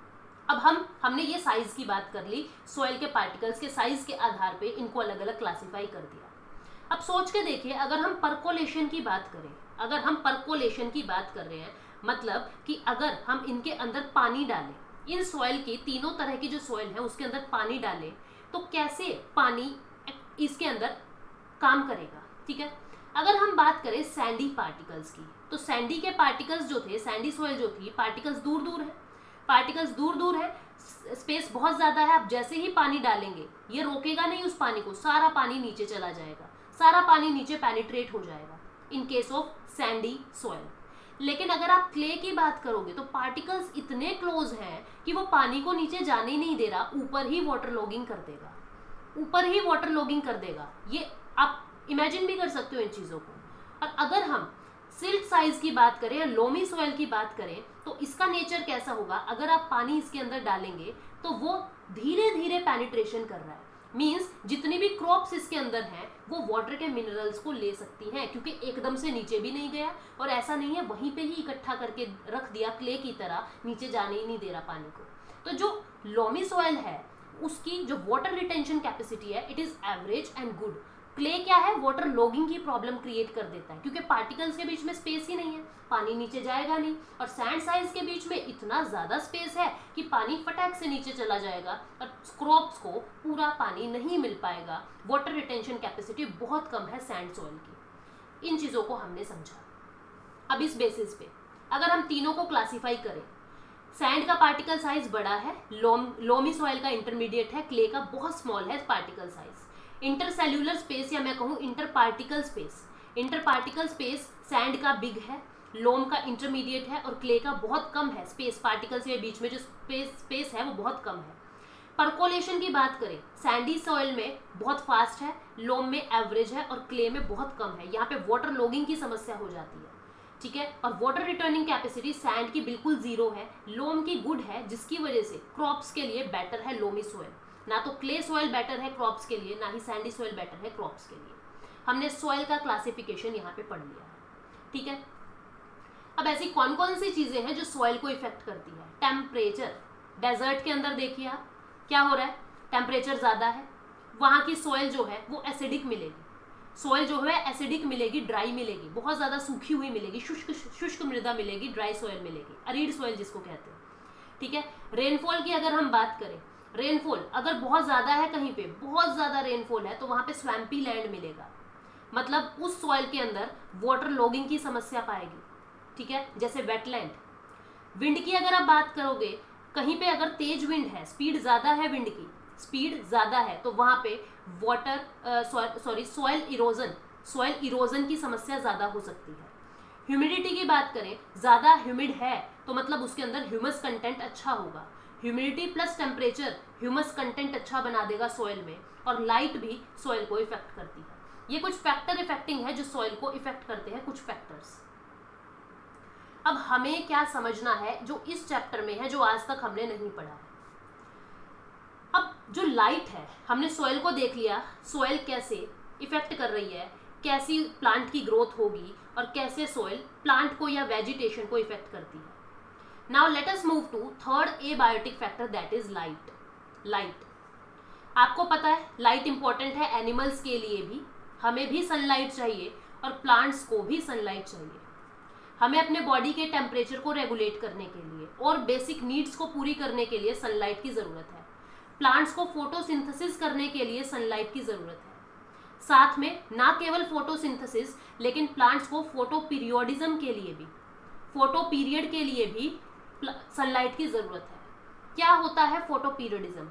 अब हमने ये साइज की बात कर ली, सॉइल के पार्टिकल्स के साइज के आधार पे इनको अलग अलग क्लासिफाई कर दिया। अब सोच के देखिए, अगर हम परकोलेशन की बात करें, अगर हम परकोलेशन की बात कर रहे हैं, मतलब कि अगर हम इनके अंदर पानी डालें, इन सॉइल की तीनों तरह की जो सॉइल है उसके अंदर पानी डालें, तो कैसे पानी इसके अंदर काम करेगा, ठीक है। अगर हम बात करें सैंडी पार्टिकल्स की, तो सैंडी के पार्टिकल्स जो थे, सैंडी सॉइल जो थी, पार्टिकल्स दूर दूर है, पार्टिकल्स दूर दूर है, स्पेस बहुत ज़्यादा है। आप जैसे ही पानी डालेंगे ये रोकेगा नहीं उस पानी को, सारा पानी नीचे चला जाएगा, सारा पानी नीचे पेनिट्रेट हो जाएगा in case of sandy soil. लेकिन अगर आप क्ले की बात करोगे तो पार्टिकल्स इतने क्लोज हैं कि वो पानी को नीचे जाने ही नहीं दे रहा, ऊपर ही वाटर लॉगिंग कर देगा, ऊपर ही वाटर लॉगिंग कर देगा। ये आप इमेजिन भी कर सकते हो इन चीज़ों को। और अगर हम सिल्ट साइज की बात करें या लोमी सॉइल की बात करें, तो इसका नेचर कैसा होगा, अगर आप पानी इसके अंदर डालेंगे तो वो धीरे धीरे पेनिट्रेशन कर रहा है, मीन्स जितनी भी क्रॉप्स इसके अंदर हैं वो वाटर के मिनरल्स को ले सकती हैं, क्योंकि एकदम से नीचे भी नहीं गया और ऐसा नहीं है वहीं पे ही इकट्ठा करके रख दिया क्ले की तरह, नीचे जाने ही नहीं दे रहा पानी को। तो जो लोमी सॉइल है उसकी जो वाटर रिटेंशन कैपेसिटी है it is average and good. Clay क्या है, वाटर लॉगिंग की प्रॉब्लम क्रिएट कर देता है, क्योंकि पार्टिकल्स के बीच में स्पेस ही नहीं है, पानी नीचे जाएगा नहीं, और सैंड साइज के बीच में इतना ज़्यादा स्पेस है कि पानी फटाक से नीचे चला जाएगा और क्रॉप्स को पूरा पानी नहीं मिल पाएगा। वाटर रिटेंशन कैपेसिटी बहुत कम है सैंड सॉइल की। इन चीज़ों को हमने समझा। अब इस बेसिस पे अगर हम तीनों को क्लासीफाई करें, सैंड का पार्टिकल साइज बड़ा है, लोमी सॉइल का इंटरमीडिएट है, क्ले का बहुत स्मॉल है पार्टिकल साइज। इंटरसेल्यूलर स्पेस या मैं कहूँ इंटर पार्टिकल स्पेस सैंड का बिग है, लोम का इंटरमीडिएट है और क्ले का बहुत कम है स्पेस, पार्टिकल्स के बीच में जो स्पेस है वो बहुत कम है। परकोलेशन की बात करें, सैंडी सॉइल में बहुत फास्ट है, लोम में एवरेज है और क्ले में बहुत कम है। यहाँ पे वाटर लॉगिंग की समस्या हो जाती है, ठीक है। और वाटर रिटर्निंग कैपेसिटी सैंड की बिल्कुल जीरो है, लोम की गुड है, जिसकी वजह से क्रॉप्स के लिए बेटर है लोमी सॉइल। ना तो क्ले सॉइल बेटर है क्रॉप्स के लिए, ना ही सैंडी सॉइल बेटर है क्रॉप्स के लिए। हमने सॉइल का क्लासिफिकेशन यहाँ पे पढ़ लिया है, ठीक है। अब ऐसी कौन कौन सी चीजें हैं जो सॉइल को इफेक्ट करती है? टेम्परेचर। डेजर्ट के अंदर देखिए आप क्या हो रहा है, टेम्परेचर ज्यादा है, वहां की सॉइल जो है वो एसिडिक मिलेगी, सॉइल जो है एसिडिक मिलेगी, ड्राई मिलेगी, बहुत ज्यादा सूखी हुई मिलेगी, शुष्क मृदा मिलेगी, ड्राई सॉइल मिलेगी, अरीड सॉइल जिसको कहते हैं। ठीक है, रेनफॉल की अगर हम बात करें, रेनफॉल अगर बहुत ज्यादा है, कहीं पे बहुत ज्यादा रेनफॉल है तो वहां पे स्वैम्पी लैंड मिलेगा, मतलब उस सॉइल के अंदर वाटर लॉगिंग की समस्या पाएगी। ठीक है, जैसे वेटलैंड। विंड की अगर आप बात करोगे, कहीं पे अगर तेज विंड है, स्पीड ज्यादा है, विंड की स्पीड ज्यादा है, तो वहां पे सॉइल इरोजन की समस्या ज्यादा हो सकती है। ह्यूमिडिटी की बात करें, ज्यादा ह्यूमिड है तो मतलब उसके अंदर ह्यूमस कंटेंट अच्छा होगा, humidity plus temperature humus content अच्छा बना देगा सॉइल में, और लाइट भी सॉइल को इफेक्ट करती है। ये कुछ फैक्टर इफेक्टिंग है जो सॉइल को इफेक्ट करते हैं, कुछ फैक्टर्स। अब हमें क्या समझना है जो इस चैप्टर में है, जो आज तक हमने नहीं पढ़ा है। अब जो लाइट है, हमने सॉइल को देख लिया, सॉइल कैसे इफेक्ट कर रही है, कैसी प्लांट की ग्रोथ होगी और कैसे सॉइल प्लांट को या वेजिटेशन को इफेक्ट करती है। Now let us move to third abiotic factor, that is light. Light, आपको पता है लाइट इंपॉर्टेंट है एनिमल्स के लिए भी, हमें भी सनलाइट चाहिए और प्लांट्स को भी सनलाइट चाहिए। हमें अपने बॉडी के टेम्परेचर को रेगुलेट करने के लिए और बेसिक नीड्स को पूरी करने के लिए सनलाइट की जरूरत है। प्लांट्स को फोटोसिंथेसिस करने के लिए सनलाइट की जरूरत है। साथ में ना केवल फोटोसिंथेसिस, लेकिन प्लांट्स को फोटो पीरियोडिज्म के लिए भी, फोटो पीरियड के लिए भी सनलाइट की जरूरत है। क्या होता है फोटो पीरियडिज्म?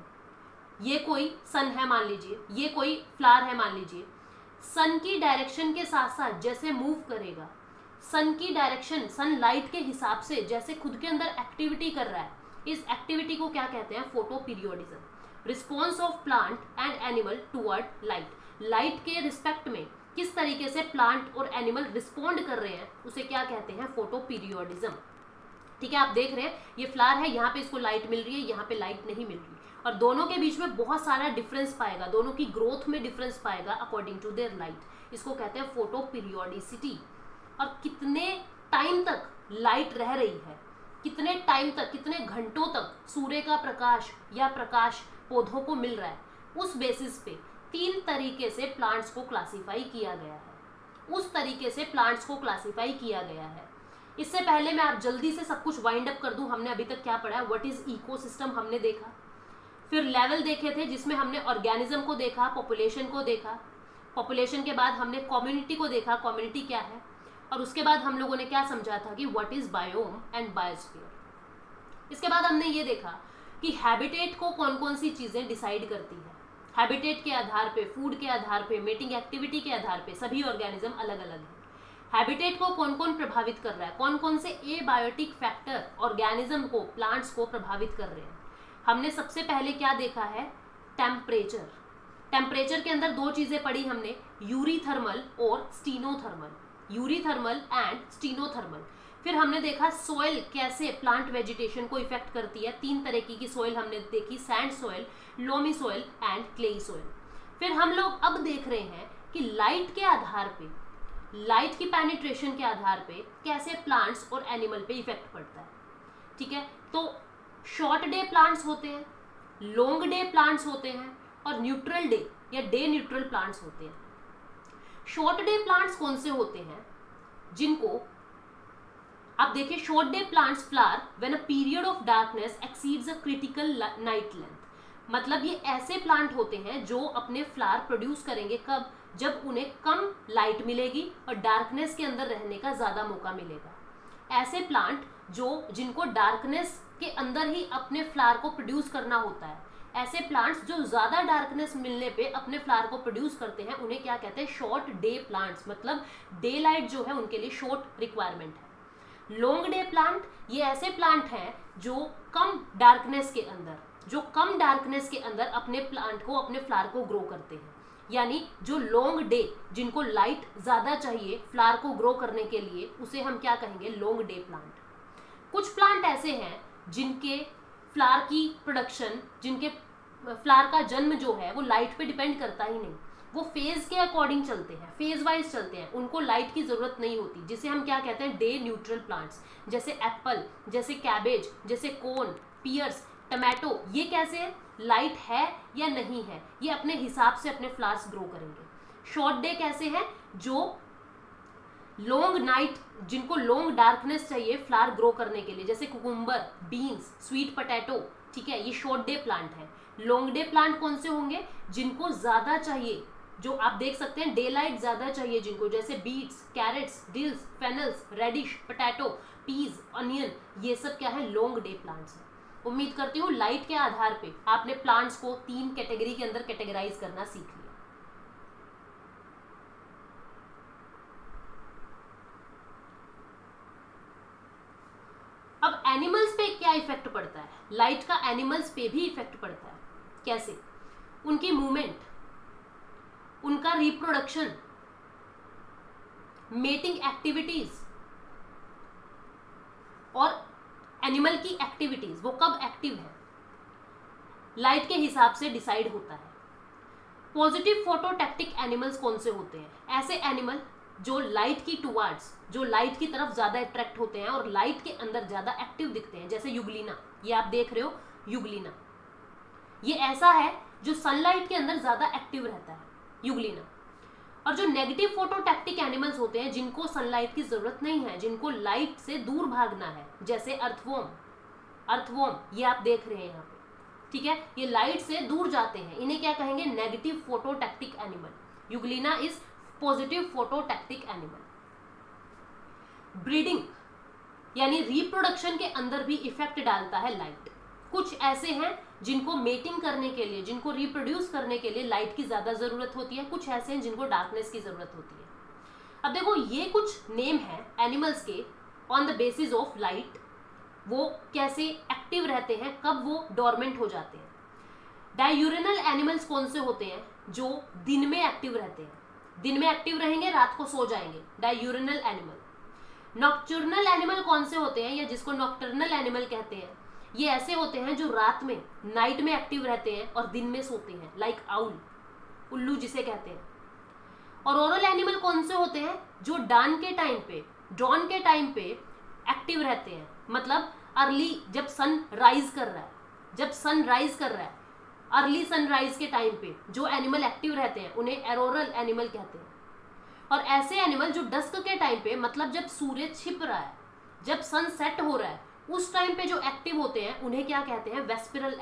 ये कोई सन है मान लीजिए, ये कोई फ्लावर है मान लीजिए, सन की डायरेक्शन के साथ साथ जैसे मूव करेगा, सन की डायरेक्शन सनलाइट के हिसाब से जैसे खुद के अंदर एक्टिविटी कर रहा है, इस एक्टिविटी को क्या कहते हैं? Photoperiodism. Response of plant and animal toward light, light के रिस्पेक्ट में किस तरीके से प्लांट और एनिमल रिस्पॉन्ड कर रहे हैं, उसे क्या कहते हैं? Photoperiodism. ठीक है, आप देख रहे हैं ये फ्लावर है, यहाँ पे इसको लाइट मिल रही है, यहाँ पे लाइट नहीं मिल रही, और दोनों के बीच में बहुत सारा डिफरेंस पाएगा, दोनों की ग्रोथ में डिफरेंस पाएगा अकॉर्डिंग टू देयर लाइट। इसको कहते हैं फोटो पीरियोडिसिटी। और कितने टाइम तक लाइट रह रही है, कितने टाइम तक, कितने घंटों तक सूर्य का प्रकाश या प्रकाश पौधों को मिल रहा है, उस बेसिस पे 3 तरीके से प्लांट्स को क्लासिफाई किया गया है। उस तरीके से प्लांट्स को क्लासिफाई किया गया है। इससे पहले मैं आप जल्दी से सब कुछ वाइंड अप कर दूं, हमने अभी तक क्या पढ़ा है? व्हाट इज इकोसिस्टम हमने देखा, फिर लेवल देखे थे जिसमें हमने ऑर्गेनिज्म को देखा, पॉपुलेशन को देखा, पॉपुलेशन के बाद हमने कम्युनिटी को देखा, कम्युनिटी क्या है, और उसके बाद हम लोगों ने क्या समझा था कि what is biome and biosphere. इसके बाद हमने ये देखा कि हैबिटेट को कौन कौन सी चीजें डिसाइड करती है। हैबिटेट के आधार पे, फूड के आधार पे, मेटिंग एक्टिविटी के आधार पे सभी ऑर्गेनिज्म अलग अलग है। हैबिटेट को कौन कौन प्रभावित कर रहा है, कौन कौन से एबायोटिक फैक्टर ऑर्गेनिज्म को, प्लांट्स को प्रभावित कर रहे हैं। हमने सबसे पहले क्या देखा है? टेम्परेचर। टेम्परेचर के अंदर 2 चीजें पढ़ी हमने, यूरीथर्मल और स्टीनोथर्मल, यूरीथर्मल एंड स्टीनोथर्मल। फिर हमने देखा सॉइल कैसे प्लांट वेजिटेशन को इफेक्ट करती है। 3 तरह की सॉइल हमने देखी, sand soil, loamy soil and clayey soil. फिर हम लोग अब देख रहे हैं कि लाइट के आधार पे, लाइट की पेनिट्रेशन के आधार पे कैसे प्लांट्स और एनिमल पे इफेक्ट पड़ता है। ठीक है, तो शॉर्ट डे प्लांट्स होते हैं, लॉन्ग डे प्लांट्स होते हैं और न्यूट्रल डे या डे न्यूट्रल प्लांट्स होते हैं। शॉर्ट डे प्लांट्स कौन से होते हैं? जिनको आप देखिए, short day plants flower when a period of darkness exceeds a critical night length. मतलब ये ऐसे प्लांट होते हैं जो अपने फ्लावर प्रोड्यूस करेंगे कब? जब उन्हें कम लाइट मिलेगी और डार्कनेस के अंदर रहने का ज्यादा मौका मिलेगा। ऐसे प्लांट जिनको डार्कनेस के अंदर ही अपने फ्लावर को प्रोड्यूस करना होता है, ऐसे प्लांट्स जो ज्यादा डार्कनेस मिलने पे अपने फ्लावर को प्रोड्यूस करते हैं, उन्हें क्या कहते हैं? Short day plants. मतलब डे लाइट जो है उनके लिए शॉर्ट रिक्वायरमेंट है। लॉन्ग डे प्लांट, ये ऐसे प्लांट हैं जो कम डार्कनेस के अंदर अपने प्लांट को, अपने फ्लावर को ग्रो करते हैं। यानी जो लॉन्ग डे, जिनको लाइट ज्यादा चाहिए फ्लावर को ग्रो करने के लिए, उसे हम क्या कहेंगे? Long day plant. कुछ प्लांट ऐसे हैं जिनके फ्लावर की प्रोडक्शन, जिनके फ्लावर का जन्म जो है वो लाइट पे डिपेंड करता ही नहीं, वो फेज के अकॉर्डिंग चलते हैं, फेज वाइज चलते हैं, उनको लाइट की जरूरत नहीं होती, जिसे हम क्या कहते हैं, डे न्यूट्रल प्लांट्स, जैसे एप्पल, जैसे कैबेज, जैसे कोन, पियर्स, टमाटो। ये कैसे है, लाइट है या नहीं है, ये अपने हिसाब से अपने फ्लावर्स ग्रो करेंगे। शॉर्ट डे कैसे हैं, जो लॉन्ग नाइट, जिनको लॉन्ग डार्कनेस चाहिए फ्लावर ग्रो करने के लिए, जैसे कुकुम्बर, बीन्स, स्वीट पोटैटो, ठीक है, ये शॉर्ट डे प्लांट है। लॉन्ग डे प्लांट कौन से होंगे, जिनको ज्यादा चाहिए, जो आप देख सकते हैं डे लाइट ज्यादा चाहिए जिनको, जैसे beets, carrots, dills, fennels, radish, potato, peas, onion, ये सब क्या है, लॉन्ग डे प्लांट्स हैं। उम्मीद करती हूँ लाइट के आधार पे आपने प्लांट्स को 3 कैटेगरी के अंदर कैटेगराइज करना सीख लिया। अब एनिमल्स पे क्या इफेक्ट पड़ता है, लाइट का एनिमल्स पे भी इफेक्ट पड़ता है। कैसे, उनकी मूवमेंट, उनका रिप्रोडक्शन, मेटिंग एक्टिविटीज और एनिमल की एक्टिविटीज, वो कब एक्टिव है, लाइट के हिसाब से डिसाइड होता है। पॉजिटिव फोटोटैक्टिक एनिमल्स कौन से होते हैं, ऐसे एनिमल जो लाइट की टुवर्ड्स, जो लाइट की तरफ ज्यादा अट्रैक्ट होते हैं और लाइट के अंदर ज्यादा एक्टिव दिखते हैं, जैसे युगलीना, ये आप देख रहे हो युगलीना, ये ऐसा है जो सनलाइट के अंदर ज्यादा एक्टिव रहता है, युगलीना। और जो नेगेटिव फोटोटैक्टिक एनिमल्स होते हैं, जिनको सनलाइट की जरूरत नहीं है, जिनको लाइट से दूर भागना है, जैसे अर्थवॉर्म, अर्थवॉर्म ये आप देख रहे हैं यहाँ पे, ठीक है, ये लाइट से दूर जाते हैं, इन्हें क्या कहेंगे, negative phototactic animal. Euglena is positive phototactic animal. Breeding यानी रिप्रोडक्शन के अंदर भी इफेक्ट डालता है लाइट। कुछ ऐसे हैं जिनको मेटिंग करने के लिए, जिनको रिप्रोड्यूस करने के लिए लाइट की ज्यादा जरूरत होती है, कुछ ऐसे हैं जिनको डार्कनेस की जरूरत होती है। अब देखो ये कुछ नेम है एनिमल्स के on the basis of light, वो कैसे एक्टिव रहते हैं, कब वो डोरमेंट हो जाते हैं। डायूरेनल एनिमल्स कौन से होते हैं, जो दिन में एक्टिव रहते हैं, दिन में एक्टिव रहेंगे, रात को सो जाएंगे, डायूरेनल एनिमल। नॉक्टर्नल एनिमल कौन से होते हैं, या जिसको नॉक्टर्नल एनिमल कहते हैं, ये ऐसे होते हैं जो रात में, नाइट में एक्टिव रहते हैं और दिन में सोते हैं, लाइक आउल, उल्लू जिसे कहते हैं। और ऑरल एनिमल कौन से होते हैं, जो डॉन के टाइम पे, डॉन के टाइम पे एक्टिव रहते हैं, मतलब अर्ली, जब सन राइज कर रहा है, जब सन राइज कर रहा है, अर्ली सनराइज के टाइम पे जो एनिमल एक्टिव रहते हैं उन्हें एरोरल एनिमल कहते हैं। और ऐसे एनिमल जो डस्क के टाइम पे, मतलब जब सूर्य छिप रहा है, जब सन सेट हो रहा है, उस टाइम पे जो एक्टिव होते हैं उन्हें क्या कहते हैं, वेस्पिरल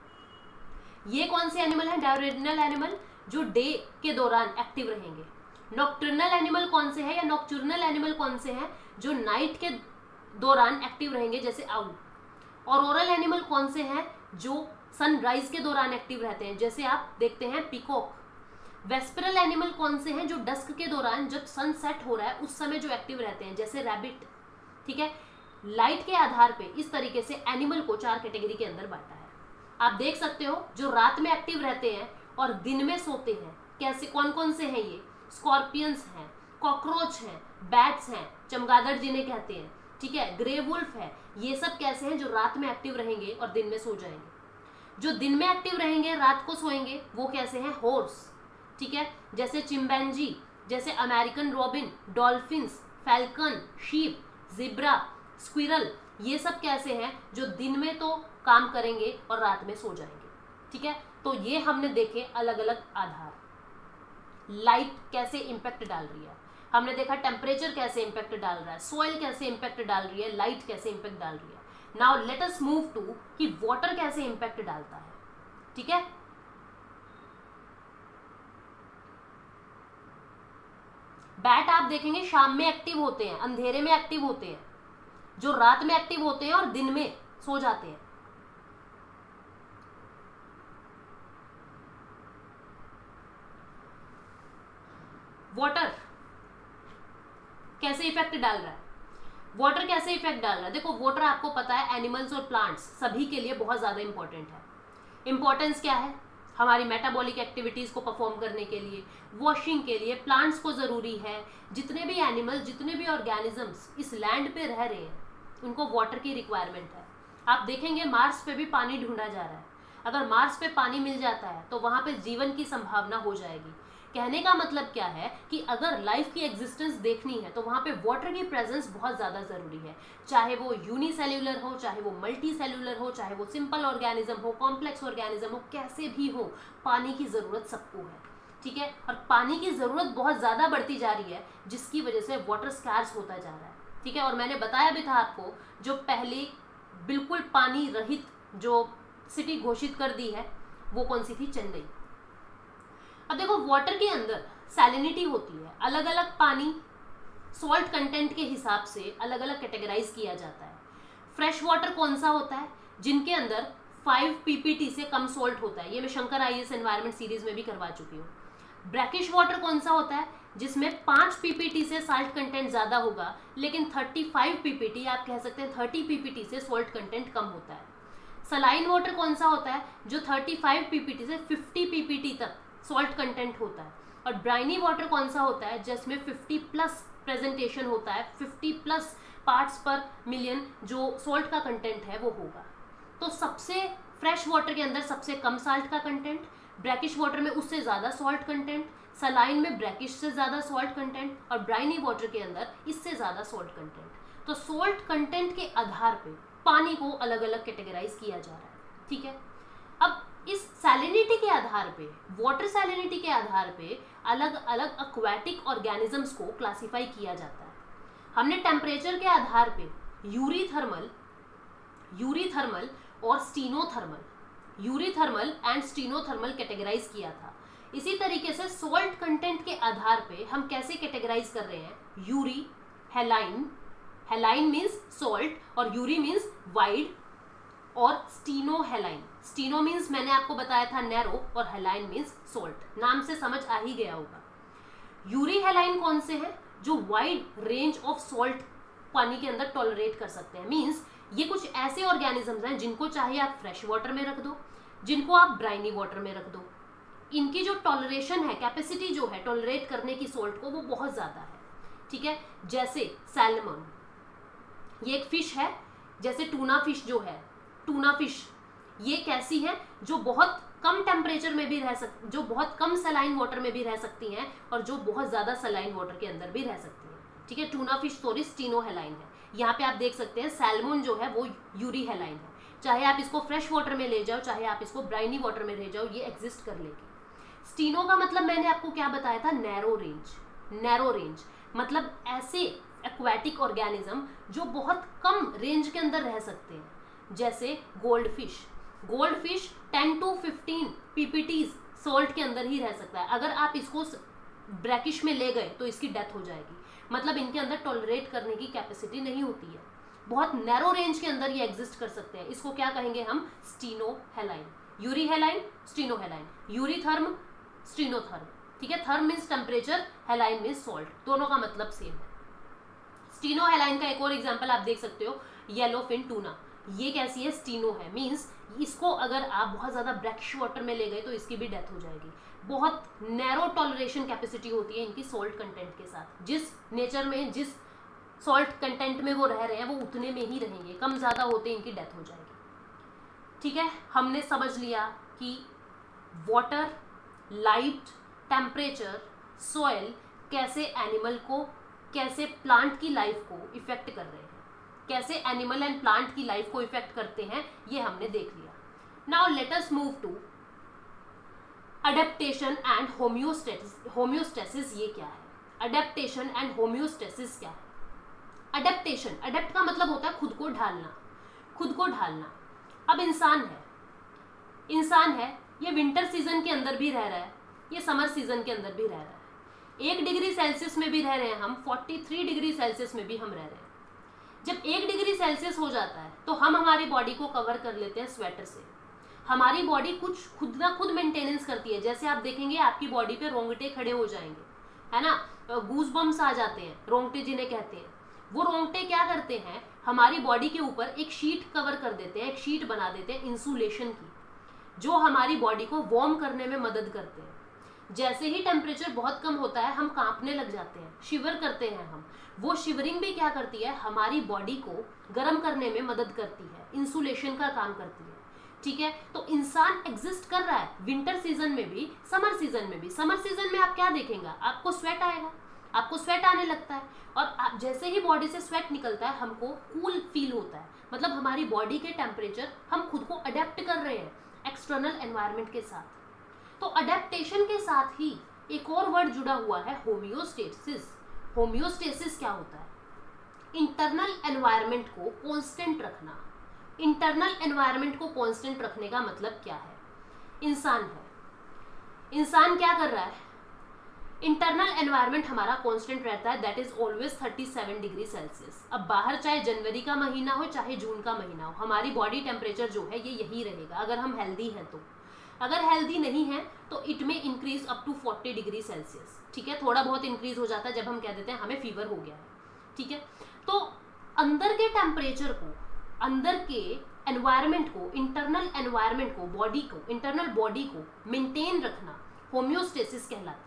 एनिमल। ये कौन से एनिमल हैं, डायरेनल एनिमल, जो डे के दौरान एक्टिव रहेंगे। नॉक्टर्नल एनिमल कौन से हैं, या नॉक्टर्नल एनिमल कौन से हैं, जो नाइट के दौरान एक्टिव रहेंगे, जैसे आउल। और ओरल एनिमल कौन से हैं, जो सनराइज के दौरान एक्टिव रहते हैं, जैसे आप देखते हैं पीकॉक। वेस्पिरल एनिमल कौन से हैं, जो डस्क के दौरान, जब सन सेट हो रहा है उस समय जो एक्टिव रहते हैं, जैसे रैबिट। ठीक है, लाइट के आधार पे इस तरीके से एनिमल को 4 कैटेगरी के अंदर बांटा है। आप देख सकते हो जो रात में एक्टिव रहते हैं और दिन में सोते हैं, कैसे, कौन कौन से हैं ये, स्कॉर्पियंस हैं, कॉकरोच हैं, बैट्स हैं, चमगादड़ जिन्हें कहते हैं, ठीक है, ग्रे वुल्फ है। ये सब कैसे हैं, जो रात में एक्टिव रहेंगे और दिन में सो जाएंगे। जो दिन में एक्टिव रहेंगे, रात को सोएंगे, वो कैसे हैं, हॉर्स, ठीक है, जैसे चिंपैंजी, जैसे American robin, dolphins, falcon, sheep, zebra, squirrel. ये सब कैसे हैं, जो दिन में तो काम करेंगे और रात में सो जाएंगे। ठीक है, तो ये हमने देखे अलग अलग आधार, लाइट कैसे इम्पैक्ट डाल रही है, हमने देखा टेम्परेचर कैसे इम्पैक्ट डाल रहा है, सॉइल कैसे इम्पैक्ट डाल रही है, लाइट कैसे इम्पैक्ट डाल रही है। Now let us move to कि वाटर कैसे इम्पैक्ट डालता है। ठीक है, बैट आप देखेंगे शाम में एक्टिव होते हैं, अंधेरे में एक्टिव होते हैं, जो रात में एक्टिव होते हैं और दिन में सो जाते हैं। वाटर कैसे इफेक्ट डाल रहा है, वाटर कैसे इफेक्ट डाल रहा है। देखो वाटर आपको पता है एनिमल्स और प्लांट्स सभी के लिए बहुत ज्यादा इंपॉर्टेंट है। इंपॉर्टेंस क्या है, हमारी मेटाबॉलिक एक्टिविटीज को परफॉर्म करने के लिए, वॉशिंग के लिए प्लांट्स को जरूरी है। जितने भी एनिमल्स, जितने भी ऑर्गेनिजम्स इस लैंड पे रह रहे हैं, उनको वाटर की रिक्वायरमेंट है। आप देखेंगे मार्स पे भी पानी ढूंढा जा रहा है। अगर मार्स पे पानी मिल जाता है तो वहां पे जीवन की संभावना हो जाएगी। कहने का मतलब क्या है कि अगर लाइफ की एग्जिस्टेंस देखनी है तो वहां पे वाटर की प्रेजेंस बहुत ज़्यादा ज़रूरी है, चाहे वो यूनिसेल्यूलर हो, चाहे वो मल्टी सेल्यूलर हो, चाहे वो सिंपल ऑर्गेनिज्म हो, कॉम्प्लेक्स ऑर्गेनिज्म हो, कैसे भी हो, पानी की ज़रूरत सबको है। ठीक है, और पानी की ज़रूरत बहुत ज़्यादा बढ़ती जा रही है, जिसकी वजह से वाटर स्कैर्स होता जा रहा है। ठीक है, और मैंने बताया भी था आपको, जो पहले बिल्कुल पानी रहित जो सिटी घोषित कर दी है वो कौन सी थी? चेन्नई। अब देखो, वाटर के अंदर सैलिनिटी होती है, अलग अलग पानी सॉल्ट कंटेंट के हिसाब से अलग अलग कैटेगराइज किया जाता है। फ्रेश वाटर कौन सा होता है? जिनके अंदर 5 ppt से कम सॉल्ट होता है, ये मैं शंकर IAS एनवायरमेंट सीरीज में भी करवा चुकी हूँ। ब्रैकिश वाटर कौन सा होता है? जिसमें 5 ppt से सॉल्ट कंटेंट ज़्यादा होगा, लेकिन 35 ppt, आप कह सकते हैं 30 ppt से सॉल्ट कंटेंट कम होता है। सलाइन वाटर कौन सा होता है? जो 35 ppt से 50 ppt तक सॉल्ट कंटेंट होता है। और ब्राइनी वाटर कौन सा होता है? जिसमें 50+ प्रेजेंटेशन होता है, 50+ पार्ट्स पर मिलियन जो सॉल्ट का कंटेंट है वो होगा। तो सबसे फ्रेश वाटर के अंदर सबसे कम सॉल्ट का कंटेंट, ब्रैकिश वाटर में उससे ज़्यादा सॉल्ट कंटेंट, सलाइन में ब्रैकिश से ज़्यादा सॉल्ट कंटेंट, और ब्राइनी वाटर के अंदर इससे ज़्यादा सॉल्ट कंटेंट। तो सॉल्ट कंटेंट के आधार पे पानी को अलग अलग कैटेगराइज किया जा रहा है। ठीक है, अब इस सैलिनिटी के आधार पे, वाटर सैलिनिटी के आधार पे अलग अलग एक्वाटिक ऑर्गेनिजम्स को क्लासिफाई किया जाता है। हमने टेम्परेचर के आधार पे यूरीथर्मल और यूरीथर्मल एंड स्टीनोथर्मल कैटेगराइज किया था। इसी तरीके से सॉल्ट कंटेंट के आधार पे हम कैसे कैटेगराइज कर रहे हैं? Eury, haline, haline means salt और यूरी मीन्स वाइड, और स्टीनो हेलाइन। स्टीनो मीन्स मैंने आपको बताया था नैरो, और हेलाइन मीन्स सॉल्ट। नाम से समझ आ ही गया होगा। यूरी हेलाइन कौन से हैं? जो वाइड रेंज ऑफ सॉल्ट पानी के अंदर टॉलरेट कर सकते हैं। मीन्स ये कुछ ऐसे ऑर्गेनिजम्स हैं जिनको चाहे आप फ्रेश वाटर में रख दो, जिनको आप ब्राइनी वाटर में रख दो, इनकी जो टॉलरेशन है, कैपेसिटी जो है टॉलरेट करने की सॉल्ट को, वो बहुत ज़्यादा है। ठीक है, जैसे सैल्मन, ये एक फिश है। जैसे टूना फिश जो है, टूना फिश ये कैसी है? जो बहुत कम टेम्परेचर में भी रह सकती, जो बहुत कम सलाइन वाटर में भी रह सकती हैं, और जो बहुत ज़्यादा सलाइन वाटर के अंदर भी रह सकती हैं। ठीक है, tuna fish sorry steno haline है। यहाँ पे आप देख सकते हैं सैल्मन जो है वो यूरी हेलाइन है। चाहे आप इसको फ्रेश वाटर में ले जाओ, चाहे आप इसको ब्राइनी वाटर में ले जाओ, ये एग्जिस्ट कर लेगी। स्टीनो का मतलब मैंने आपको क्या बताया था? Narrow range. नैरो रेंज मतलब ऐसे एक्वाटिक ऑर्गेनिज्म जो बहुत कम रेंज के अंदर रह सकते हैं। जैसे goldfish 10 to 15 ppt salt के अंदर ही रह सकता है। अगर आप इसको ब्रैकिश में ले गए तो इसकी डेथ हो जाएगी। मतलब इनके अंदर टॉलरेट करने की कैपेसिटी नहीं होती है, बहुत नैरो रेंज के अंदर ये एग्जिस्ट कर सकते हैं। इसको क्या कहेंगे हम? Steno haline. Eury haline, steno haline, eurytherm, stenotherm. ठीक है, therm means temperature, haline means salt, दोनों का मतलब सेम है। स्टीनो हेलाइन का एक और एग्जाम्पल आप देख सकते हो, येलो फिन टूना। ये कैसी है? स्टीनो है। मीन्स इसको अगर आप बहुत ज़्यादा ब्रैकिश वाटर में ले गए तो इसकी भी डेथ हो जाएगी। बहुत नैरो टॉलरेशन कैपेसिटी होती है इनकी सॉल्ट कंटेंट के साथ। जिस नेचर में, जिस सॉल्ट कंटेंट में वो रह रहे हैं, वो उतने में ही रहेंगे, कम ज़्यादा होते इनकी डेथ हो जाएगी। ठीक है, हमने समझ लिया कि वाटर, लाइट, टेम्परेचर, सॉइल कैसे एनिमल को, कैसे प्लांट की लाइफ को इफेक्ट कर रहे हैं, कैसे एनिमल एंड प्लांट की लाइफ को इफेक्ट करते हैं, ये हमने देख लिया। Now let us move to adaptation and homeostasis. Homeostasis ये क्या है? अडेप्टेशन एंड होम्योस्टेसिस क्या है? अडेप्टेशन, अडेप्ट का मतलब होता है खुद को ढालना, खुद को ढालना। अब इंसान है, ये विंटर सीजन के अंदर भी रह रहा है, ये समर सीजन के अंदर भी रह रहा है। 1 डिग्री सेल्सियस में भी रह रहे हैं हम, 43 डिग्री सेल्सियस में भी हम रह रहे हैं। जब 1 डिग्री सेल्सियस हो जाता है तो हम हमारी बॉडी को कवर कर लेते हैं स्वेटर से। हमारी बॉडी कुछ खुद ना खुद मेंटेनेंस करती है। जैसे आप देखेंगे आपकी बॉडी पे रोंगटे खड़े हो जाएंगे, है ना, गूज बम्स आ जाते हैं, रोंगटे जिन्हें कहते हैं। वो रोंगटे क्या करते हैं? हमारी बॉडी के ऊपर एक शीट कवर कर देते हैं, एक शीट बना देते हैं इंसुलेशन की, जो हमारी बॉडी को वार्म करने में मदद करते हैं। जैसे ही टेम्परेचर बहुत कम होता है हम कांपने लग जाते हैं, शिवर करते हैं हम। वो शिवरिंग भी क्या करती है? हमारी बॉडी को गर्म करने में मदद करती है, इंसुलेशन का काम करती है। ठीक है, तो इंसान एग्जिस्ट कर रहा है विंटर सीजन में भी, समर सीजन में भी। समर सीजन में आप क्या देखेंगे, आपको स्वेट आएगा, आपको स्वेट आने लगता है, और जैसे ही बॉडी से स्वेट निकलता है हमको कूल फील होता है, मतलब हमारी बॉडी के टेम्परेचर हम खुद को अडेप्ट कर रहे हैं एक्सटर्नल एनवायरनमेंट के साथ। तो अडेप्टेशन के साथ ही एक और वर्ड जुड़ा हुआ है, होमियोस्टेसिस। होमियोस्टेसिस क्या होता है, इंटरनल एनवायरनमेंट को कांस्टेंट रखना। इंटरनल एनवायरनमेंट को कांस्टेंट रखने का मतलब क्या है, इंसान है, इंसान क्या कर रहा है, इंटरनल एनवायरनमेंट हमारा कांस्टेंट रहता है, that is always 37 degree Celsius. अब बाहर चाहे जनवरी का महीना हो चाहे जून का महीना हो, हमारी बॉडी टेम्परेचर जो है ये यही रहेगा अगर हम हेल्दी हैं तो। अगर हेल्दी नहीं है तो इट में increase up to 40 degree Celsius, ठीक है, थोड़ा बहुत इंक्रीज हो जाता है जब हम कह देते हैं हमें फीवर हो गया है, ठीक है। तो अंदर के टेम्परेचर को, अंदर के एनवायरनमेंट को, इंटरनल एनवायरनमेंट को, बॉडी को, इंटरनल बॉडी को मेंटेन रखना होमियोस्टेसिस कहलाता है।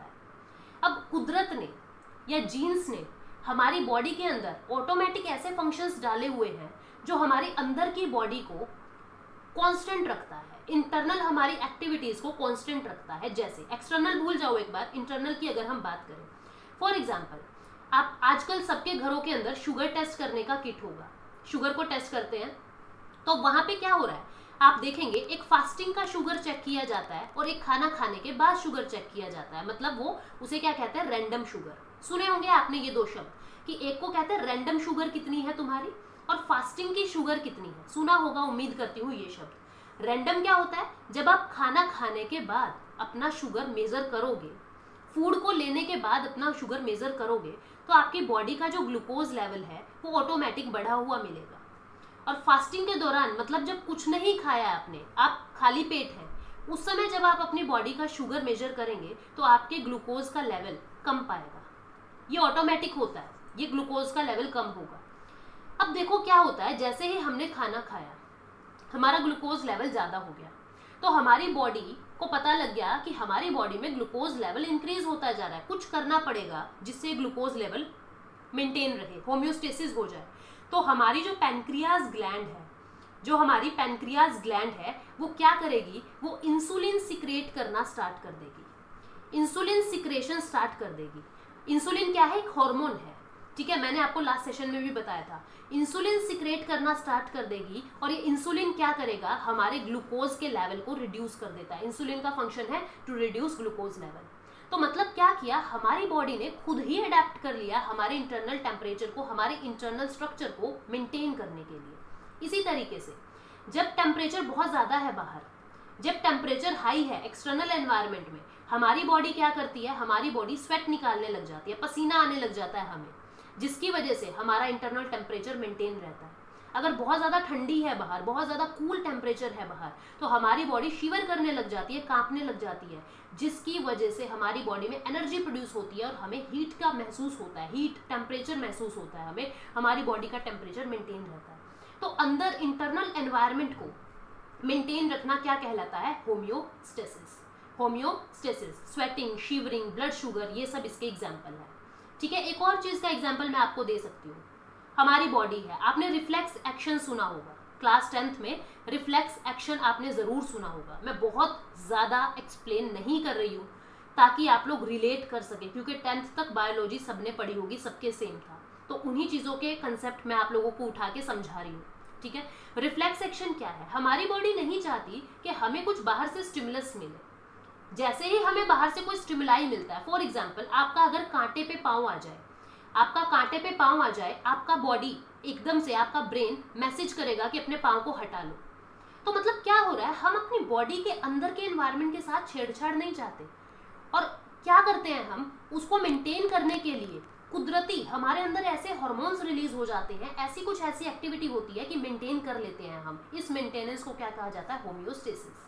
अब कुदरत ने या जीन्स ने हमारी बॉडी के अंदर ऑटोमेटिक ऐसे फंक्शंस डाले हुए हैं जो हमारी अंदर की बॉडी को कांस्टेंट रखता है, इंटरनल हमारी एक्टिविटीज को कांस्टेंट रखता है। जैसे एक्सटर्नल भूल जाओ एक बार, इंटरनल की अगर हम बात करें, फॉर एग्जांपल आप आजकल सबके घरों के अंदर शुगर टेस्ट करने का किट होगा, शुगर को टेस्ट करते हैं, तो वहां पे क्या हो रहा है आप देखेंगे, एक फास्टिंग का शुगर चेक किया जाता है और एक खाना खाने के बाद शुगर चेक किया जाता है, मतलब वो उसे क्या कहते हैं, रैंडम शुगर। सुने होंगे आपने ये दो शब्द कि एक को कहते हैं रैंडम शुगर कितनी है तुम्हारी, और फास्टिंग की शुगर कितनी है, सुना होगा उम्मीद करती हूँ ये शब्द। रैंडम क्या होता है, जब आप खाना खाने के बाद अपना शुगर मेजर करोगे, फूड को लेने के बाद अपना शुगर मेजर करोगे, तो आपकी बॉडी का जो ग्लूकोज लेवल है वो ऑटोमेटिक बढ़ा हुआ मिलेगा। और फास्टिंग के दौरान, मतलब जब कुछ नहीं खाया आपने, आप खाली पेट हैं, उस समय जब आप अपनी बॉडी का शुगर मेजर करेंगे तो आपके ग्लूकोज का लेवल कम पाएगा, ये ऑटोमेटिक होता है, ये ग्लूकोज का लेवल कम होगा। अब देखो क्या होता है, जैसे ही हमने खाना खाया हमारा ग्लूकोज लेवल ज़्यादा हो गया, तो हमारी बॉडी को पता लग गया कि हमारी बॉडी में ग्लूकोज लेवल इंक्रीज होता जा रहा है, कुछ करना पड़ेगा जिससे ग्लूकोज लेवल मेंटेन रहे, होमियोस्टेसिस हो जाए। तो हमारी जो पैनक्रियाज ग्लैंड है, जो हमारी पैनक्रियाज ग्लैंड है वो क्या करेगी, वो इंसुलिन सिक्रेट करना स्टार्ट कर देगी, इंसुलिन सिक्रेशन स्टार्ट कर देगी। इंसुलिन क्या है, एक हार्मोन है, ठीक है, मैंने आपको लास्ट सेशन में भी बताया था। इंसुलिन सिक्रेट करना स्टार्ट कर देगी और ये इंसुलिन क्या करेगा, हमारे ग्लूकोज के लेवल को रिड्यूस कर देता है। इंसुलिन का फंक्शन है टू रिड्यूस ग्लूकोज लेवल। तो मतलब क्या किया, हमारी बॉडी ने खुद ही अडेप्ट कर लिया हमारे इंटरनल टेम्परेचर को, हमारे इंटरनल स्ट्रक्चर को मेंटेन करने के लिए। इसी तरीके से जब टेम्परेचर बहुत ज़्यादा है बाहर, जब टेम्परेचर हाई है एक्सटर्नल एनवायरनमेंट में, हमारी बॉडी क्या करती है, हमारी बॉडी स्वेट निकालने लग जाती है, पसीना आने लग जाता है हमें, जिसकी वजह से हमारा इंटरनल टेम्परेचर मेंटेन रहता है। अगर बहुत ज़्यादा ठंडी है बाहर, बहुत ज़्यादा कूल टेम्परेचर है बाहर, तो हमारी बॉडी शिवर करने लग जाती है, कांपने लग जाती है, जिसकी वजह से हमारी बॉडी में एनर्जी प्रोड्यूस होती है और हमें हीट का महसूस होता है, हीट टेम्परेचर महसूस होता है, हमें हमारी बॉडी का टेम्परेचर मेंटेन रहता है। तो अंदर इंटरनल एनवायरनमेंट को मेंटेन रखना क्या कहलाता है, homeostasis. Homeostasis, sweating, shivering, blood sugar, ये सब इसके एग्जाम्पल है, ठीक है। एक और चीज़ का एग्जाम्पल मैं आपको दे सकती हूँ, हमारी बॉडी है, आपने रिफ्लेक्स एक्शन सुना होगा, क्लास 10th में रिफ्लेक्स एक्शन आपने ज़रूर सुना होगा। मैं बहुत ज़्यादा एक्सप्लेन नहीं कर रही हूँ ताकि आप लोग रिलेट कर सकें, क्योंकि 10th तक बायोलॉजी सबने पढ़ी होगी, सबके सेम था, तो उन्हीं चीज़ों के कंसेप्ट मैं आप लोगों को उठा के समझा रही हूँ, ठीक है। रिफ्लेक्स एक्शन क्या है, हमारी बॉडी नहीं चाहती कि हमें कुछ बाहर से स्टिमुलस मिले। जैसे ही हमें बाहर से कोई स्टिमुलाई मिलता है, फॉर एग्जाम्पल आपका अगर कांटे पे पाँव आ जाए, आपका कांटे पे पाँव आ जाए, आपका बॉडी एकदम से, आपका ब्रेन मैसेज करेगा कि अपने पाँव को हटा लो। तो मतलब क्या हो रहा है, हम अपनी बॉडी के अंदर के एनवायरनमेंट के साथ छेड़छाड़ नहीं चाहते, और क्या करते हैं हम, उसको मेंटेन करने के लिए कुदरती हमारे अंदर ऐसे हार्मोन्स रिलीज हो जाते हैं, ऐसी एक्टिविटी होती है कि मेंटेन कर लेते हैं हम। इस मेंटेनेंस को क्या कहा जाता है, होमियोस्टेसिस।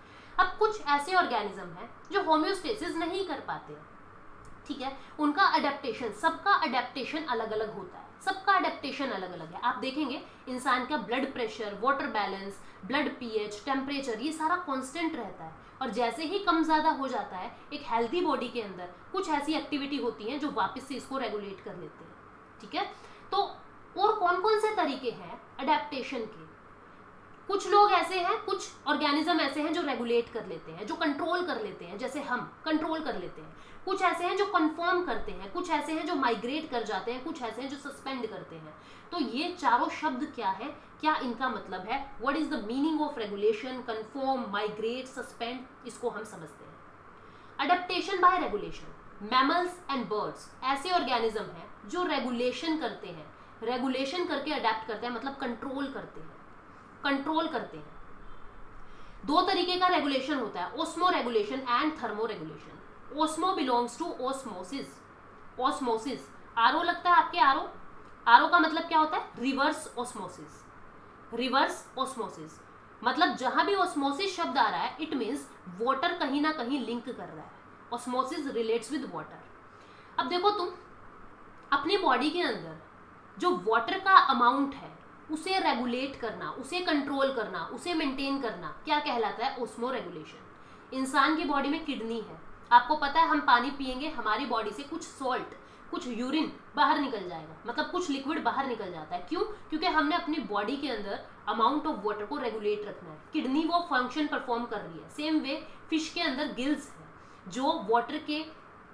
अब कुछ ऐसे ऑर्गेनिज्म हैं जो होमियोस्टेसिस नहीं कर पाते हैं, ठीक है, उनका अडेप्टेशन, सबका अडेप्टेशन अलग अलग होता है, सबका अडेप्टेशन अलग अलग है। आप देखेंगे इंसान का blood pressure, water balance, blood pH, temperature, ये सारा कांस्टेंट रहता है, और जैसे ही कम ज़्यादा हो जाता है एक हेल्दी बॉडी के अंदर कुछ ऐसी एक्टिविटी होती हैं जो वापस से इसको रेगुलेट कर लेते हैं, ठीक है। तो और कौन कौन से तरीके हैं अडेप्टेशन के, कुछ लोग ऐसे हैं, कुछ ऑर्गेनिज्म ऐसे हैं जो रेगुलेट कर लेते हैं, जो कंट्रोल कर लेते हैं, जैसे हम कंट्रोल कर लेते हैं। कुछ ऐसे हैं जो कन्फर्म करते हैं, कुछ ऐसे हैं जो माइग्रेट कर जाते हैं, कुछ ऐसे हैं जो सस्पेंड करते हैं। तो ये चारों शब्द क्या है, क्या इनका मतलब है, what is the meaning of regulation, conform, migrate, suspend, इसको हम समझते हैं। Adaptation by regulation, mammals and birds ऐसे ऑर्गेनिज्म हैं जो रेगुलेशन करते हैं, रेगुलेशन करके अडेप्ट करते हैं, मतलब कंट्रोल करते हैं, कंट्रोल करते हैं। दो तरीके का रेगुलेशन होता है, osmoregulation and thermoregulation. Osmo belongs to osmosis, osmosis, RO लगता है आपके, आरओ, आरओ का मतलब क्या होता है, रिवर्स ओस्मोसिस, रिवर्स ओस्मोसिस, मतलब जहां भी ओस्मोसिस शब्द आ रहा है इट मीन्स वाटर कहीं ना कहीं लिंक कर रहा है, ओस्मोसिस रिलेट्स विद वाटर। अब देखो तुम अपनी बॉडी के अंदर जो वाटर का अमाउंट है उसे रेगुलेट करना, उसे कंट्रोल करना, उसे मेंटेन करना क्या कहलाता है, ओस्मो रेगुलेशन। इंसान की बॉडी में किडनी है, आपको पता है हम पानी पिएंगे हमारी बॉडी से कुछ सॉल्ट, कुछ यूरिन बाहर निकल जाएगा, मतलब कुछ लिक्विड बाहर निकल जाता है। क्यों? क्योंकि हमने अपनी बॉडी के अंदर अमाउंट ऑफ वाटर को रेगुलेट रखना है, किडनी वो फंक्शन परफॉर्म कर रही है। सेम वे फिश के अंदर गिल्स है जो वाटर के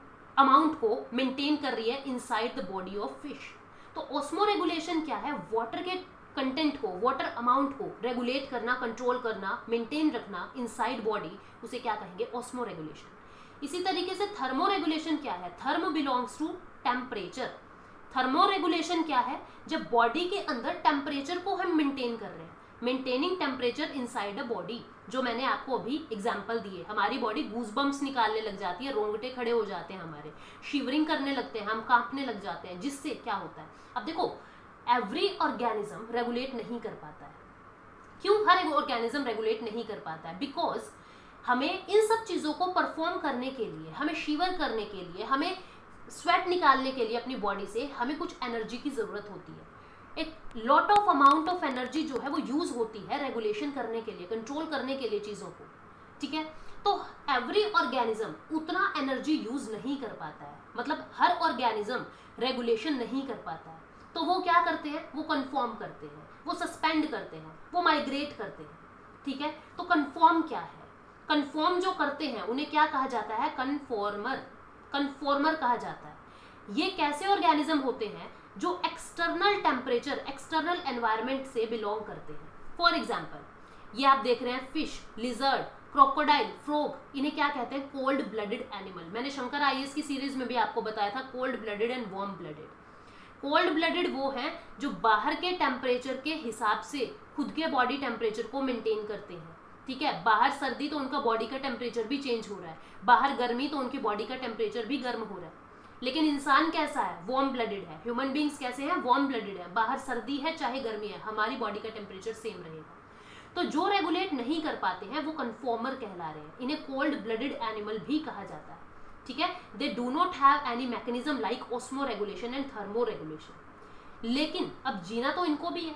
अमाउंट को मेंटेन कर रही है inside the body of fish. तो ओस्मो रेगुलेशन क्या है, वाटर के कंटेंट को, वाटर अमाउंट को रेगुलेट करना, कंट्रोल करना, मेंटेन रखना इनसाइड बॉडी, उसे क्या कहेंगे, ओस्मो रेगुलेशन। इसी तरीके से थर्मो रेगुलेशन क्या है, therm belongs to temperature. Thermoregulation क्या है, जब बॉडी के अंदर टेम्परेचर को हम मेंटेन कर रहे हैं, maintaining temperature inside a body, जो मैंने आपको अभी एग्जांपल दिए। हमारी बॉडी गूजबम्स निकालने लग जाती है, रोंगटे खड़े हो जाते हैं हमारे, शिवरिंग करने लगते हैं, हम कांपने लग जाते हैं, जिससे क्या होता है। अब देखो एवरी ऑर्गेनिज्म रेगुलेट नहीं कर पाता है। क्यों हर एक ऑर्गेनिज्म रेगुलेट नहीं कर पाता है? बिकॉज हमें इन सब चीज़ों को परफॉर्म करने के लिए, हमें शिवर करने के लिए, हमें स्वेट निकालने के लिए अपनी बॉडी से हमें कुछ एनर्जी की ज़रूरत होती है। एक lot of amount of energy जो है वो यूज़ होती है रेगुलेशन करने के लिए, कंट्रोल करने के लिए चीज़ों को, ठीक है। तो एवरी ऑर्गेनिज्म उतना एनर्जी यूज़ नहीं कर पाता है, मतलब हर ऑर्गेनिज्म रेगुलेशन नहीं कर पाता है। तो वो क्या करते हैं, वो कन्फॉर्म करते हैं, वो सस्पेंड करते हैं, वो माइग्रेट करते हैं, ठीक है। तो कन्फॉर्म क्या है, कन्फॉर्म जो करते हैं उन्हें क्या कहा जाता है, कन्फॉर्मर, कन्फॉर्मर कहा जाता है। ये कैसे ऑर्गेनिज्म होते हैं जो एक्सटर्नल टेम्परेचर, एक्सटर्नल एनवायरनमेंट से बिलोंग करते हैं। फॉर एग्जाम्पल ये आप देख रहे हैं फिश, लिजर्ड, क्रोकोडाइल, फ्रॉग, इन्हें क्या कहते हैं, कोल्ड ब्लडेड एनिमल। मैंने शंकर आईएएस की सीरीज में भी आपको बताया था cold blooded and warm blooded. Cold blooded वो हैं जो बाहर के टेम्परेचर के हिसाब से खुद के बॉडी टेम्परेचर को मेंटेन करते हैं, ठीक है। बाहर सर्दी तो उनका बॉडी का टेम्परेचर भी चेंज हो रहा है, बाहर गर्मी तो उनकी बॉडी का टेम्परेचर भी गर्म हो रहा है। लेकिन इंसान कैसा है, वार्म ब्लडेड है। ह्यूमन बींग्स कैसे हैं, वार्म ब्लडेड है। बाहर सर्दी है चाहे गर्मी है, हमारी बॉडी का टेम्परेचर सेम रहेगा। तो जो रेगुलेट नहीं कर पाते हैं वो कन्फॉर्मर कहला रहे हैं, इन्हें कोल्ड ब्लडेड एनिमल भी कहा जाता है, ठीक है। They do not have any mechanism like osmoregulation and thermoregulation. लेकिन अब जीना तो इनको भी है,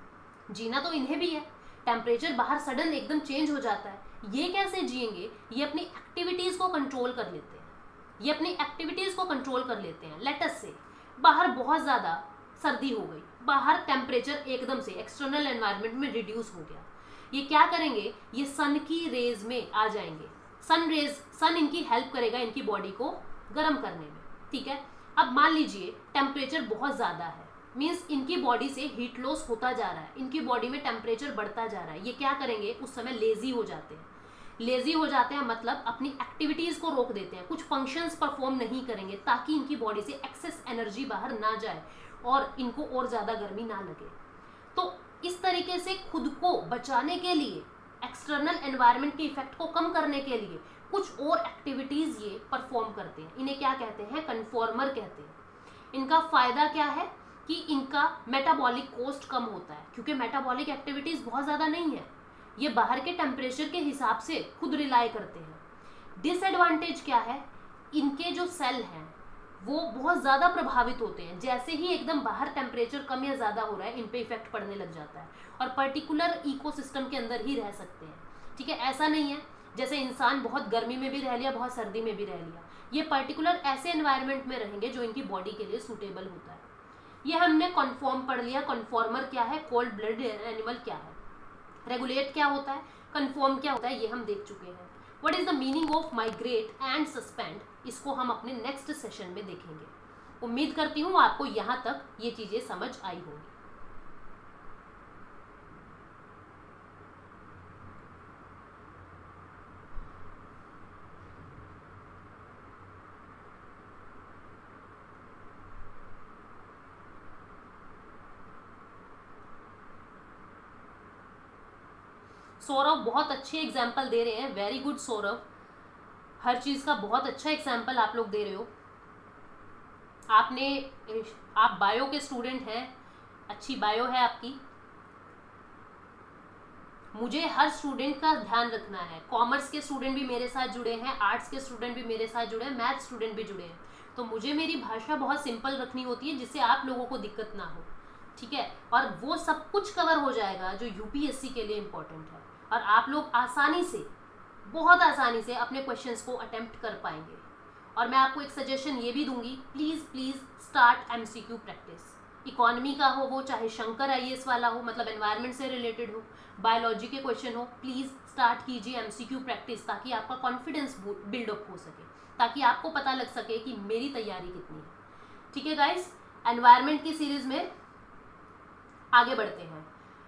जीना तो इन्हें भी है। टेम्परेचर बाहर सडन एकदम चेंज हो जाता है, ये कैसे जिएंगे, ये अपनी एक्टिविटीज को कंट्रोल कर लेते हैं, ये अपनी एक्टिविटीज को कंट्रोल कर लेते हैं। लेट अस से बाहर बहुत ज़्यादा सर्दी हो गई, बाहर टेम्परेचर एकदम से एक्सटर्नल एनवायरनमेंट में रिड्यूस हो गया, ये क्या करेंगे, ये सन की रेज में आ जाएंगे। सन रेज, सन इनकी हेल्प करेगा इनकी बॉडी को गर्म करने में, ठीक है। अब मान लीजिए टेम्परेचर बहुत ज़्यादा है, मीन्स इनकी बॉडी से हीट लॉस होता जा रहा है, इनकी बॉडी में टेम्परेचर बढ़ता जा रहा है। ये क्या करेंगे, उस समय लेजी हो जाते हैं। लेजी हो जाते हैं मतलब अपनी एक्टिविटीज़ को रोक देते हैं, कुछ फंक्शंस परफॉर्म नहीं करेंगे ताकि इनकी बॉडी से एक्सेस एनर्जी बाहर ना जाए और इनको और ज़्यादा गर्मी ना लगे। तो इस तरीके से खुद को बचाने के लिए, एक्सटर्नल एनवायरनमेंट के इफेक्ट को कम करने के लिए कुछ और एक्टिविटीज़ ये परफॉर्म करते हैं। इन्हें क्या कहते हैं, कन्फॉर्मर कहते हैं। इनका फ़ायदा क्या है कि इनका मेटाबॉलिक कॉस्ट कम होता है, क्योंकि मेटाबॉलिक एक्टिविटीज़ बहुत ज़्यादा नहीं है, ये बाहर के टेम्परेचर के हिसाब से खुद रिलाई करते हैं। डिसएडवांटेज क्या है, इनके जो सेल हैं वो बहुत ज़्यादा प्रभावित होते हैं, जैसे ही एकदम बाहर टेम्परेचर कम या ज़्यादा हो रहा है इन पे इफेक्ट पड़ने लग जाता है और पर्टिकुलर इकोसिस्टम के अंदर ही रह सकते हैं, ठीक है। ऐसा नहीं है जैसे इंसान बहुत गर्मी में भी रह लिया, बहुत सर्दी में भी रह लिया, ये पर्टिकुलर ऐसे एनवायरनमेंट में रहेंगे जो इनकी बॉडी के लिए सूटेबल होता है। ये हमने कन्फॉर्म पढ़ लिया, कन्फॉर्मर क्या है, कोल्ड ब्लडेड एनिमल क्या है। रेगुलेट क्या होता है, कन्फर्म क्या होता है, ये हम देख चुके हैं। What is the meaning of migrate and suspend, इसको हम अपने नेक्स्ट सेशन में देखेंगे। उम्मीद करती हूँ आपको यहाँ तक ये चीज़ें समझ आई होंगी। सौरभ बहुत अच्छे एग्जाम्पल दे रहे हैं, वेरी गुड सौरभ, हर चीज़ का बहुत अच्छा एग्जाम्पल आप लोग दे रहे हो। आप बायो के स्टूडेंट हैं, अच्छी बायो है आपकी। मुझे हर स्टूडेंट का ध्यान रखना है। कॉमर्स के स्टूडेंट भी मेरे साथ जुड़े हैं, आर्ट्स के स्टूडेंट भी मेरे साथ जुड़े हैं, मैथ स्टूडेंट भी जुड़े हैं। तो मुझे मेरी भाषा बहुत सिंपल रखनी होती है जिससे आप लोगों को दिक्कत ना हो, ठीक है। और वो सब कुछ कवर हो जाएगा जो यूपीएससी के लिए इम्पोर्टेंट है, और आप लोग आसानी से, बहुत आसानी से अपने क्वेश्चंस को अटेम्प्ट कर पाएंगे। और मैं आपको एक सजेशन ये भी दूंगी, please please start MCQ practice. Economy का हो वो, चाहे शंकर आईएएस वाला हो, मतलब एनवायरनमेंट से रिलेटेड हो, बायोलॉजी के क्वेश्चन हो, प्लीज़ स्टार्ट कीजिए एमसीक्यू प्रैक्टिस, ताकि आपका कॉन्फिडेंस बिल्डअप हो सके, ताकि आपको पता लग सके कि मेरी तैयारी कितनी है। ठीक है गाइस, एनवायरनमेंट की सीरीज में आगे बढ़ते हैं।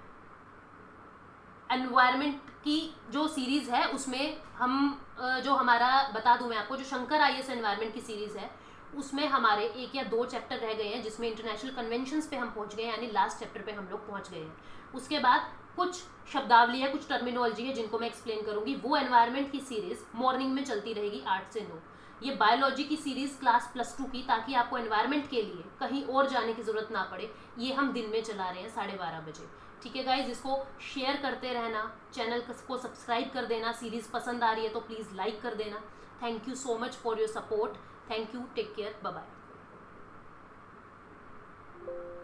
एनवायरनमेंट की जो सीरीज़ है उसमें हम जो हमारा, बता दूं मैं आपको, जो शंकर आईएएस एनवायरनमेंट की सीरीज़ है उसमें हमारे 1 या 2 चैप्टर रह गए हैं, जिसमें इंटरनेशनल कन्वेंशंस पे हम पहुंच गए, यानी लास्ट चैप्टर पे हम लोग पहुंच गए हैं। उसके बाद कुछ शब्दावली है, कुछ टर्मिनोलॉजी है जिनको मैं एक्सप्लेन करूंगी। वो एनवायरनमेंट की सीरीज़ मॉर्निंग में चलती रहेगी 8 से 9। ये बायोलॉजी की सीरीज़ क्लास +2 की, ताकि आपको एनवायरनमेंट के लिए कहीं और जाने की ज़रूरत ना पड़े, ये हम दिन में चला रहे हैं 12:30 बजे। ठीक है गाइज, इसको शेयर करते रहना, चैनल को सब्सक्राइब कर देना, सीरीज़ पसंद आ रही है तो प्लीज़ लाइक कर देना। Thank you so much for your support. Thank you, take care, bye bye.